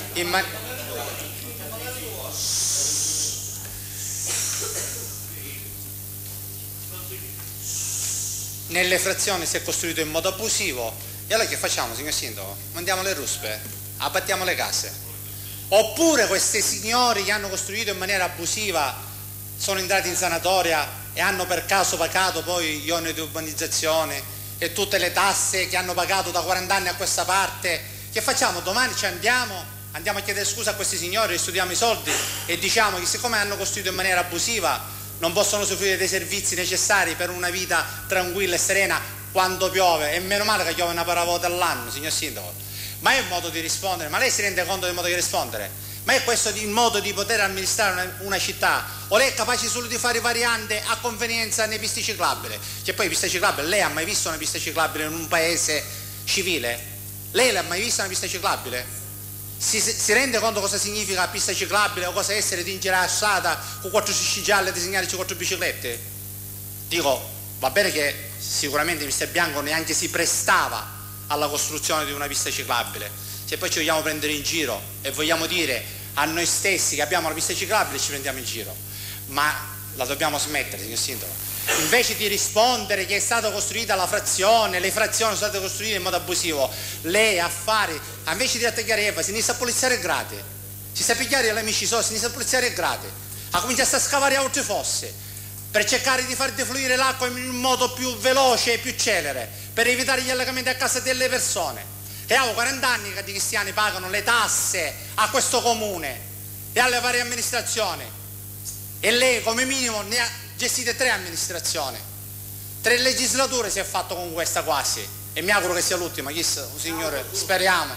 nelle frazioni si è costruito in modo abusivo. E allora che facciamo, signor Sindaco? Mandiamo le ruspe, abbattiamo le case. Oppure questi signori che hanno costruito in maniera abusiva sono entrati in sanatoria e hanno per caso pagato poi gli oneri di urbanizzazione e tutte le tasse che hanno pagato da 40 anni a questa parte. Che facciamo? Domani ci andiamo a chiedere scusa a questi signori, studiamo i soldi e diciamo che siccome hanno costruito in maniera abusiva non possono usufruire dei servizi necessari per una vita tranquilla e serena quando piove. E meno male che piove una volta all'anno, signor Sindaco. Ma è un modo di rispondere? Ma lei si rende conto del modo di rispondere? Ma è questo il modo di poter amministrare una città? O lei è capace solo di fare variante a convenienza nei piste ciclabili? Che poi pista ciclabile, lei ha mai visto una pista ciclabile in un paese civile? Lei l'ha mai vista una pista ciclabile? Si rende conto cosa significa pista ciclabile o cosa essere di girare a strada con 4 strisce gialle disegnarci 4 biciclette? Dico, va bene che sicuramente Mister Bianco neanche si prestava alla costruzione di una pista ciclabile. Se poi ci vogliamo prendere in giro e vogliamo dire a noi stessi che abbiamo la pista ciclabile, ci prendiamo in giro, ma la dobbiamo smettere, signor Sindaco. Invece di rispondere che è stata costruita la frazione, le frazioni sono state costruite in modo abusivo, lei invece di attaccare Eva, si inizia a poliziare grate, si sa pigliare gli amici suoi, si inizia a poliziare grate, ha cominciato a scavare altre fosse per cercare di far defluire l'acqua in un modo più veloce e più celere, per evitare gli allagamenti a casa delle persone. E avevo 40 anni che i cristiani pagano le tasse a questo comune e alle varie amministrazioni, e lei come minimo ne ha gestite 3 amministrazioni, 3 legislature si è fatto con questa quasi, e mi auguro che sia l'ultima, chissà, signore, speriamo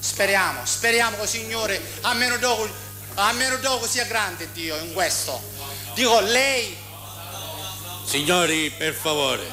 che il Signore a meno dopo sia grande Dio in questo. Dico, lei... Signori, per favore.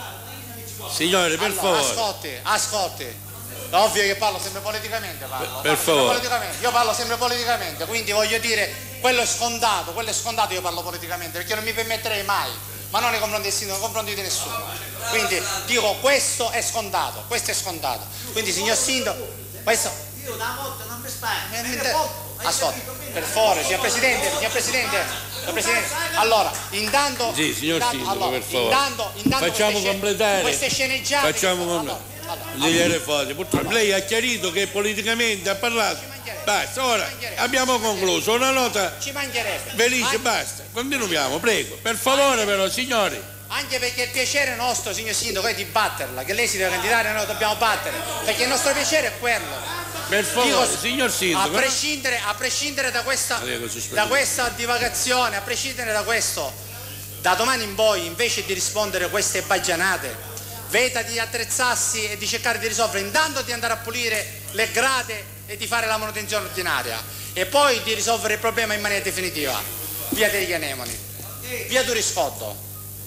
Ascolti. Ovvio che parlo sempre politicamente, per favore. Io parlo sempre politicamente, quindi voglio dire, quello è scontato, io parlo politicamente, perché non mi permetterei mai, ma non nei confronti del sindaco, nei confronti di nessuno. Quindi dico, questo è scontato. Quindi signor sindaco, questo... Io da volta non mi spagno. Ascolti, per favore, signor Presidente, Presidente, allora, intanto... Sì, signor Sindaco, per favore. Intanto facciamo completare. Queste sceneggiate... Facciamo completare. Purtroppo lei ha chiarito che politicamente ha parlato. Basta, ora abbiamo concluso. Una nota ci mancherebbe. Felice, basta. Continuiamo, prego. Per favore però, signori. Anche perché il piacere nostro, signor Sindaco, è di batterla, che lei si deve candidare e noi dobbiamo battere, perché il nostro piacere è quello. Per favore, signor Sindaco. A prescindere da questa divagazione, a prescindere da questo, da domani in poi, invece di rispondere a queste baggianate, veda di attrezzarsi e di cercare di risolvere, intanto di andare a pulire le grate e di fare la manutenzione ordinaria e poi di risolvere il problema in maniera definitiva. Via degli Anemoni, via Duriscotto.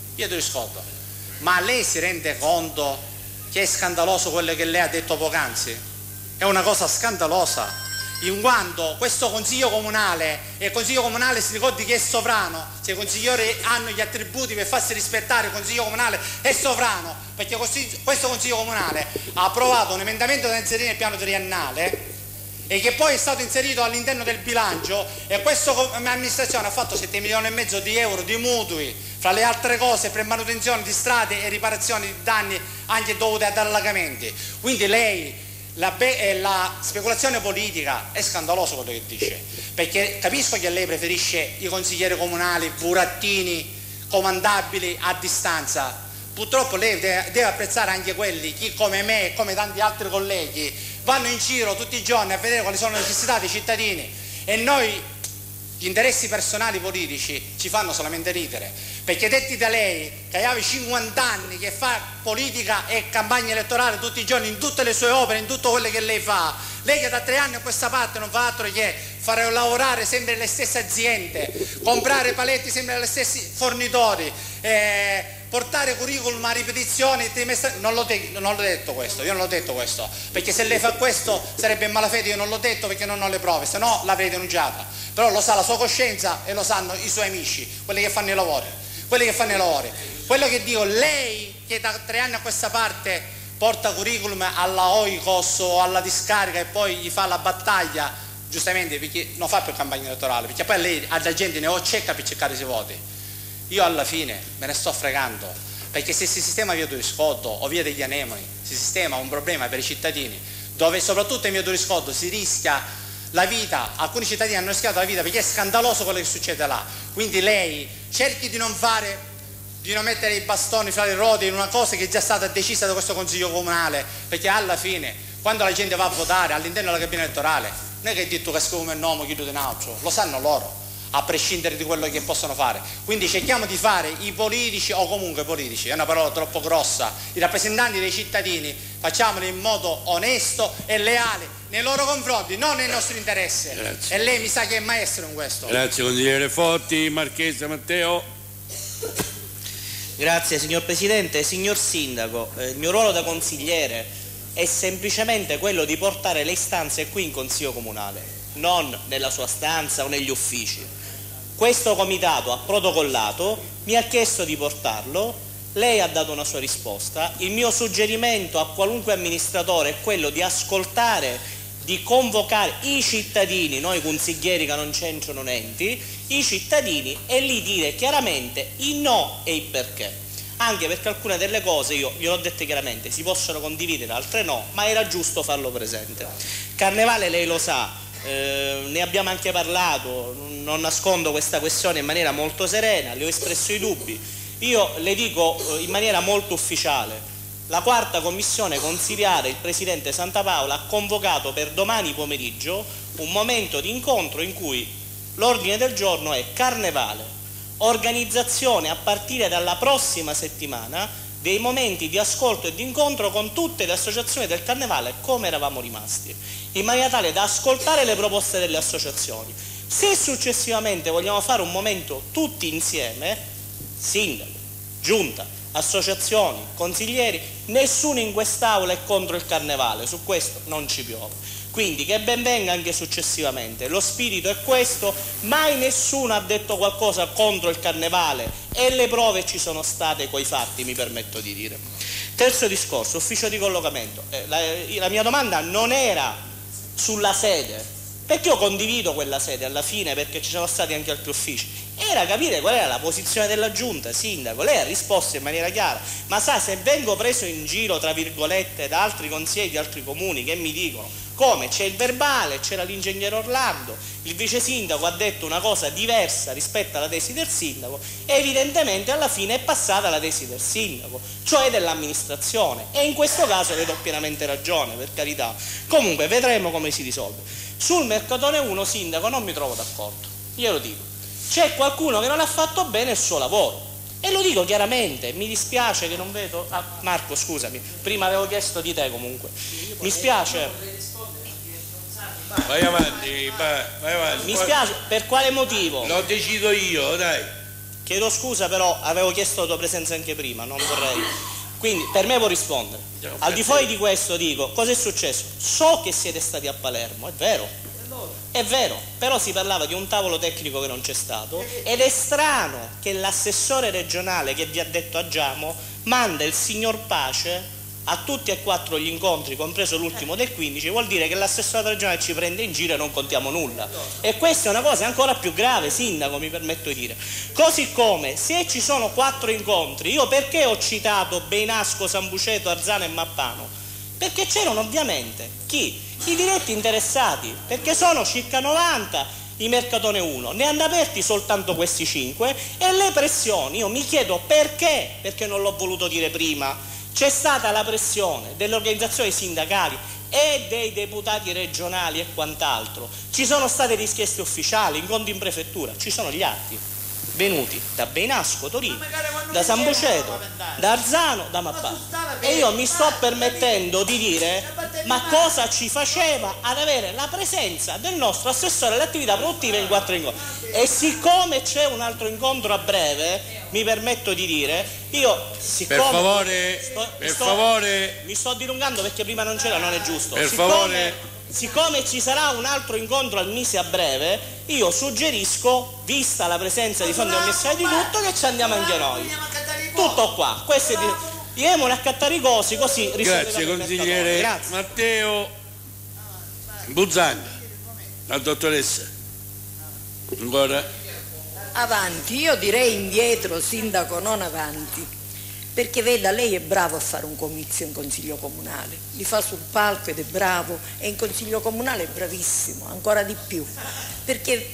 Ma lei si rende conto che è scandaloso quello che lei ha detto poc'anzi? È una cosa scandalosa, in quanto questo Consiglio Comunale, e il Consiglio Comunale si ricordi che è sovrano, se i consiglieri hanno gli attributi per farsi rispettare, il Consiglio Comunale è sovrano, perché questo Consiglio Comunale ha approvato un emendamento da inserire nel piano triennale e che poi è stato inserito all'interno del bilancio, e questa amministrazione ha fatto 7,5 milioni di euro di mutui, fra le altre cose per manutenzione di strade e riparazione di danni anche dovuti ad allagamenti. Quindi lei, la speculazione politica, è scandaloso quello che dice, perché capisco che lei preferisce i consiglieri comunali burattini, comandabili a distanza. Purtroppo lei deve apprezzare anche quelli, chi come me e come tanti altri colleghi vanno in giro tutti i giorni a vedere quali sono le necessità dei cittadini, e noi gli interessi personali politici ci fanno solamente ridere, perché detti da lei, che aveva 50 anni che fa politica e campagna elettorale tutti i giorni in tutte le sue opere, in tutto quello che lei fa, lei che da 3 anni a questa parte non fa altro che fare lavorare sempre le stesse aziende, comprare paletti sempre agli stessi fornitori, portare curriculum a ripetizione, non l'ho detto questo, io non l'ho detto questo, perché se lei fa questo sarebbe in malafede, io non l'ho detto perché non ho le prove, se no l'avrei denunciata, però lo sa la sua coscienza e lo sanno i suoi amici, quelli che fanno i lavori. Quello che dico, lei che da 3 anni a questa parte porta curriculum alla Oikos o alla discarica e poi gli fa la battaglia, giustamente perché non fa più campagna elettorale, perché poi lei alla gente ne cerca per cercare i voti. Io alla fine me ne sto fregando, perché se si sistema via Duriscotto o via degli Anemoni, si sistema un problema per i cittadini, dove soprattutto in via Duriscotto si rischia la vita, alcuni cittadini hanno rischiato la vita perché è scandaloso quello che succede là. Quindi lei cerchi di non mettere i bastoni fra le ruote in una cosa che è già stata decisa da questo Consiglio Comunale, perché alla fine, quando la gente va a votare all'interno della cabina elettorale, non è che hai detto che scrivo il nome, chiudo un altro, lo sanno loro, a prescindere di quello che possono fare. Quindi cerchiamo di fare i politici, o comunque politici, è una parola troppo grossa, i rappresentanti dei cittadini, facciamoli in modo onesto e leale nei loro confronti, non nel nostro interesse. Grazie. E lei mi sa che è maestro in questo. Grazie consigliere Fotti. Marchese Matteo. Grazie signor Presidente. Signor Sindaco, il mio ruolo da consigliere è semplicemente quello di portare le istanze qui in Consiglio Comunale, non nella sua stanza o negli uffici. Questo comitato ha protocollato, mi ha chiesto di portarlo, lei ha dato una sua risposta. Il mio suggerimento a qualunque amministratore è quello di ascoltare, di convocare i cittadini, noi consiglieri che non c'entrano niente, i cittadini, e lì dire chiaramente il no e il perché. Anche perché alcune delle cose, io gliel'ho dette chiaramente, si possono condividere, altre no, ma era giusto farlo presente. Carnevale lei lo sa, ne abbiamo anche parlato, non nascondo questa questione in maniera molto serena, le ho espresso i dubbi. Io le dico in maniera molto ufficiale, la 4ª commissione consiliare, il presidente Santapaola, ha convocato per domani pomeriggio un momento di incontro in cui l'ordine del giorno è Carnevale, organizzazione a partire dalla prossima settimana dei momenti di ascolto e di incontro con tutte le associazioni del Carnevale come eravamo rimasti, in maniera tale da ascoltare le proposte delle associazioni. Se successivamente vogliamo fare un momento tutti insieme, sindaco, giunta, associazioni, consiglieri, nessuno in quest'Aula è contro il Carnevale, su questo non ci piove. Quindi che ben venga anche successivamente, lo spirito è questo, mai nessuno ha detto qualcosa contro il Carnevale e le prove ci sono state coi fatti, mi permetto di dire. Terzo discorso, ufficio di collocamento. La mia domanda non era sulla sede, perché io condivido quella sede alla fine, perché ci sono stati anche altri uffici. era capire qual era la posizione della giunta. Sindaco, lei ha risposto in maniera chiara, ma sa, se vengo preso in giro tra virgolette da altri consiglieri di altri comuni che mi dicono come c'è il verbale, c'era l'ingegnere Orlando, il vice sindaco ha detto una cosa diversa rispetto alla tesi del sindaco, e evidentemente alla fine è passata la tesi del sindaco, cioè dell'amministrazione, e in questo caso le do pienamente ragione, per carità. Comunque vedremo come si risolve. Sul Mercatone 1, sindaco, non mi trovo d'accordo, glielo dico, c'è qualcuno che non ha fatto bene il suo lavoro e lo dico chiaramente. Mi dispiace che non vedo Marco, scusami, prima avevo chiesto di te, comunque mi spiace. Vai avanti, vai avanti. Mi spiace, per quale motivo? Lo decido io, dai. Chiedo scusa, però avevo chiesto la tua presenza anche prima, non vorrei. Quindi per me può rispondere. Al di fuori di questo dico, cosa è successo? So che siete stati a Palermo, è vero, però si parlava di un tavolo tecnico che non c'è stato, ed è strano che l'assessore regionale che vi ha detto Agiamo manda il signor Pace a tutti e 4 gli incontri, compreso l'ultimo del 15, vuol dire che l'assessore regionale ci prende in giro e non contiamo nulla. E questa è una cosa ancora più grave, sindaco, mi permetto di dire. Così come, se ci sono 4 incontri, io perché ho citato Beinasco, San Buceto, Arzano e Mappano? Perché c'erano ovviamente chi? I diretti interessati, perché sono circa 90 i Mercatone 1, ne hanno aperti soltanto questi 5, e le pressioni, io mi chiedo perché non l'ho voluto dire prima. C'è stata la pressione delle organizzazioni sindacali e dei deputati regionali e quant'altro, ci sono state richieste ufficiali, incontri in prefettura, ci sono gli atti venuti da Beinasco, Torino, da San Buceto, da Arzano, da Mappano, e io mi sto permettendo di dire ma cosa ci faceva ad avere la presenza del nostro assessore alle attività produttive in 4 incontri. E siccome c'è un altro incontro a breve, mi permetto di dire, io siccome per favore mi sto dilungando perché prima non c'era, non è giusto, siccome ci sarà un altro incontro al Mise a breve, io suggerisco, vista la presenza di fondi commissari di tutto, che ci andiamo anche noi. Tutto qua, questo è andiamo a accattare i cosi, così risolviamo. Grazie consigliere. Grazie. Matteo Buzzanga, la dottoressa. Ancora? Avanti, io direi indietro, sindaco, non avanti. Perché veda, lei è bravo a fare un comizio in consiglio comunale, li fa sul palco ed è bravo, e in consiglio comunale è bravissimo, ancora di più, perché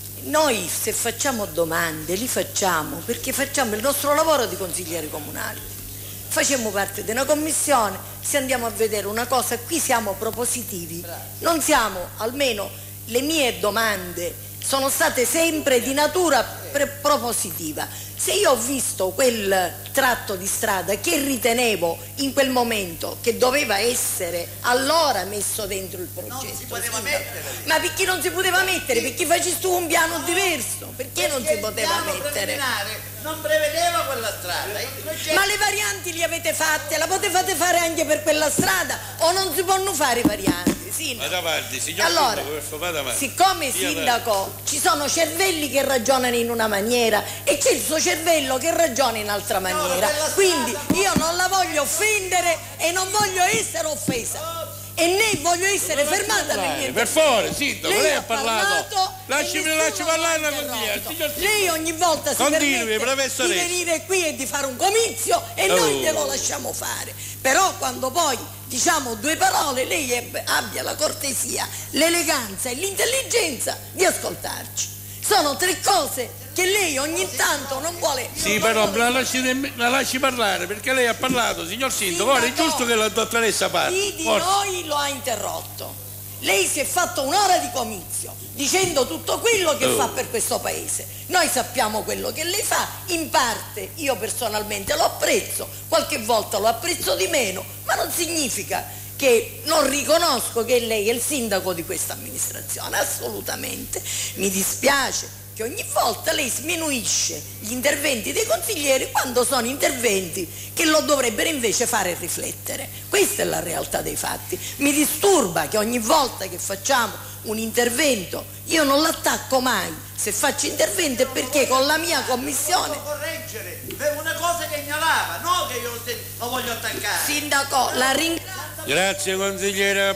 noi se facciamo domande li facciamo perché facciamo il nostro lavoro di consiglieri comunali, facciamo parte di una commissione, se andiamo a vedere una cosa, qui siamo propositivi, non siamo, almeno le mie domande sono state sempre di natura propositiva. Se io ho visto quel tratto di strada che ritenevo in quel momento che doveva essere allora messo dentro il progetto, non si poteva mettere. Ma perché non si poteva mettere? Perché facesti un piano diverso, perché non si poteva mettere? Non prevedeva quella strada. Ma le varianti le avete fatte? La potevate fare anche per quella strada o non si possono fare varianti? Vada avanti, signor allora, sindaco, vada avanti. Siccome sindaco ci sono cervelli che ragionano in una maniera e c'è il suo cervello che ragiona in altra maniera, quindi io non la voglio offendere e non voglio essere offesa e né voglio essere fermata nel mio per favore, sindaco, lei ha parlato, lasci parlare la consigliera. Lei ogni volta si permette di venire qui e di fare un comizio e noi glielo lasciamo fare, però quando poi diciamo 2 parole lei abbia la cortesia, l'eleganza e l'intelligenza di ascoltarci. Sono 3 cose che lei ogni tanto non vuole. Sì, però la lasci parlare, perché lei ha parlato, signor sindaco, ora è giusto che la dottoressa parli. Chi di noi lo ha interrotto? Lei si è fatto un'ora di comizio dicendo tutto quello che fa per questo paese. Noi sappiamo quello che lei fa, in parte io personalmente lo apprezzo, qualche volta lo apprezzo di meno, ma non significa che non riconosco che lei è il sindaco di questa amministrazione, assolutamente. Mi dispiace che ogni volta lei sminuisce gli interventi dei consiglieri quando sono interventi che lo dovrebbero invece fare riflettere. Questa è la realtà dei fatti. Mi disturba che ogni volta che facciamo un intervento io non l'attacco mai. Se faccio intervento è perché con la mia commissione... Devo correggere, è una cosa che ignorava, non che io lo voglio attaccare. Sindaco, la ringrazio. Grazie consigliera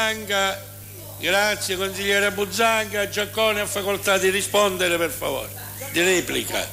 Buzzanga. Grazie consigliera Buzzanga. Giaccone ha facoltà di rispondere, per favore. di replica.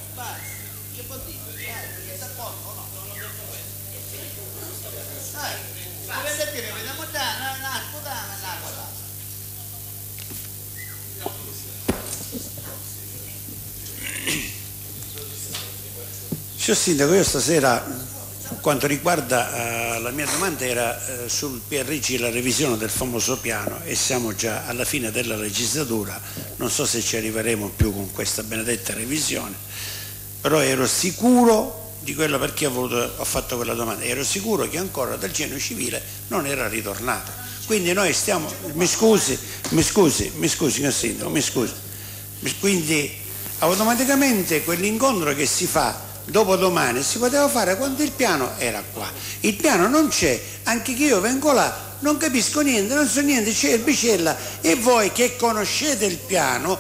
Signor Sindaco, io stasera, quanto riguarda la mia domanda, era sul PRG, la revisione del famoso piano, e siamo già alla fine della legislatura, non so se ci arriveremo più con questa benedetta revisione, però ero sicuro di quello, perché ho fatto quella domanda, ero sicuro che ancora dal genio civile non era ritornato. Quindi noi stiamo, mi scusi signor Sindaco, mi scusi, quindi automaticamente quell'incontro che si fa dopodomani si poteva fare quando il piano era qua. Il piano non c'è, anche che io vengo là, non capisco niente, non so niente, c'è il Bicella, e voi che conoscete il piano,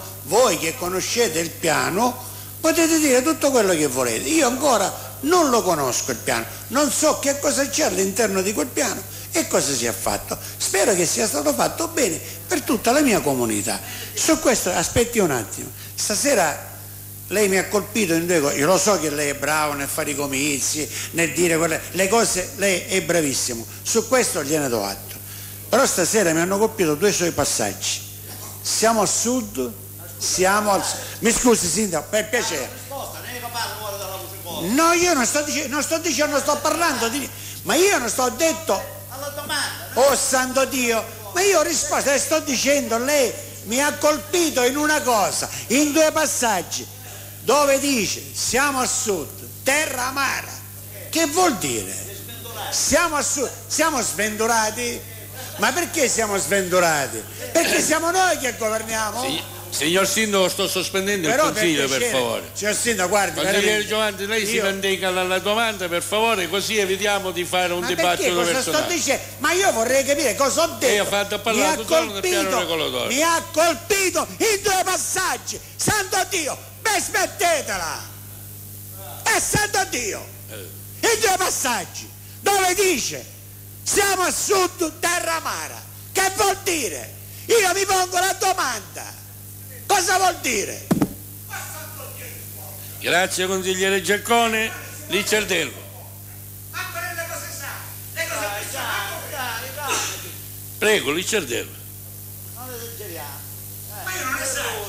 potete dire tutto quello che volete. Io ancora non lo conosco il piano, non so che cosa c'è all'interno di quel piano e cosa si è fatto. Spero che sia stato fatto bene per tutta la mia comunità. Su questo, aspetti un attimo, stasera lei mi ha colpito in due cose. Io lo so che lei è bravo nel fare i comizi, nel dire le cose, lei è bravissimo, su questo gliene do atto. Però stasera mi hanno colpito due suoi passaggi. Siamo al sud, siamo al sud. Mi scusi Sindaco, per piacere. No, io non sto dicendo, sto parlando di... Ma io non sto detto... Oh santo Dio, ma io ho risposto, le sto dicendo, lei mi ha colpito in una cosa, in due passaggi, dove dice siamo al sud, terra amara. Che vuol dire? Siamo al sud, siamo sventurati? Ma perché siamo sventurati? Perché siamo noi che governiamo? Sì. Signor Sindaco, sto sospendendo il Consiglio, per favore. Signor Sindaco, guardi, consigliere Giovanni, lei si mantenga alla domanda, per favore, così evitiamo di fare un dibattito personale. Ma io vorrei capire cosa ho detto. Io ho fatto parlare tutto del piano regolatorio. Mi ha colpito in due passaggi. Santo Dio, smettetela! Santo Dio! In due passaggi, dove dice siamo a sud, terra amara. Che vuol dire? Io mi pongo la domanda. Cosa vuol dire? Grazie consigliere Giaccone. Licciardello. Prego, Licciardello. Non esageriamo. Ma io non esagero.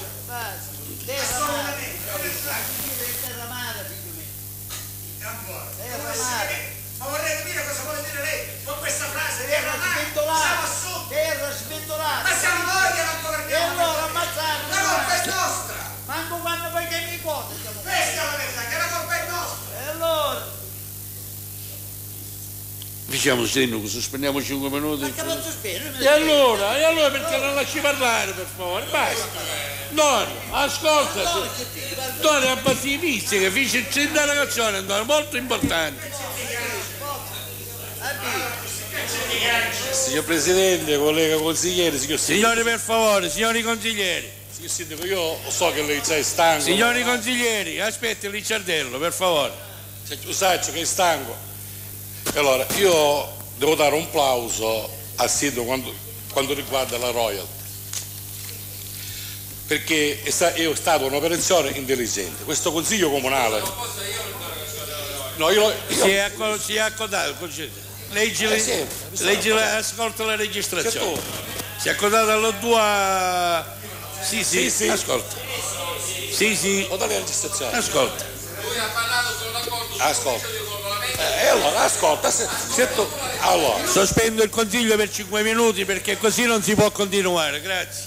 Terra amara, figlio mio. Terra amara. Ma vorrei capire cosa vuole dire lei con questa frase. Terra amara. Terra sventolata. Ma siamo noi che non governiamo. E allora ammazzarlo. La colpa è nostra. Manco quando poi che mi nipote. Questa è la verità, che la colpa è nostra. E allora? Diciamo Sindaco, sospendiamo 5 minuti. Perché non sospendo? E allora perché non lasci parlare, per favore? Basta. Antonio, ascolta. Antonio, abbatti i vizi che fece interrogazione, Antonio, molto importante. Signor Presidente, collega consigliere, signori per favore, signori consiglieri. Signor Sindaco, io so che lei già è stanco. Signori consiglieri, aspetti Licciardello, per favore. Usaccio che è stanco. Allora, io devo dare un plauso a Sindaco quando riguarda la royalty, perché è stata un'operazione intelligente. Questo Consiglio Comunale... No, si è accodato, leggi, ascolta la registrazione. Si è accodato alla tua... Sì, ascolta. Sì. Ho dato la registrazione. Ascolta. Lui ha parlato sull'accordo ascolta. Allora, ascolta. Allora. Sospendo il Consiglio per 5 minuti perché così non si può continuare. Grazie.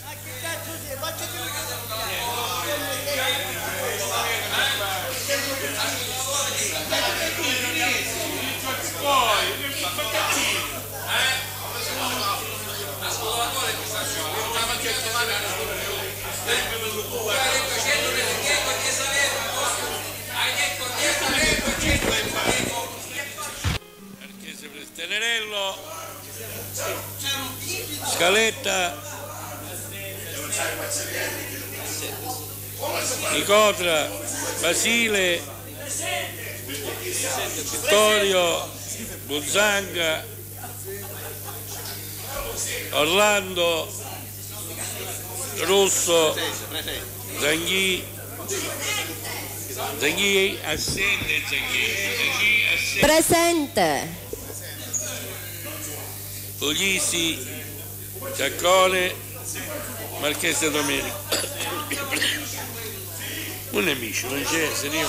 Tenerello, Scaletta, Nicotra, Basile, Vittorio, Buzzanga, Orlando, Russo, Zanghì, Zaghi assente, Zaghi assente. Presente. Puglisi, Ciaccone, Marchese Domenico. Un nemico, non c'è, signor.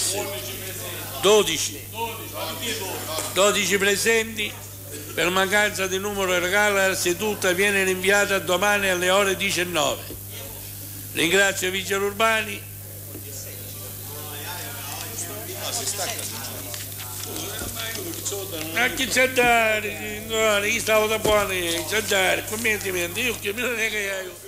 12 presenti. Per mancanza di numero legale la seduta viene rinviata a domani alle ore 19. Ringrazio i vigili urbani. Ma chi c'è da dare? Io stavo da buoni, c'è da dare, commenti, io che non è che io.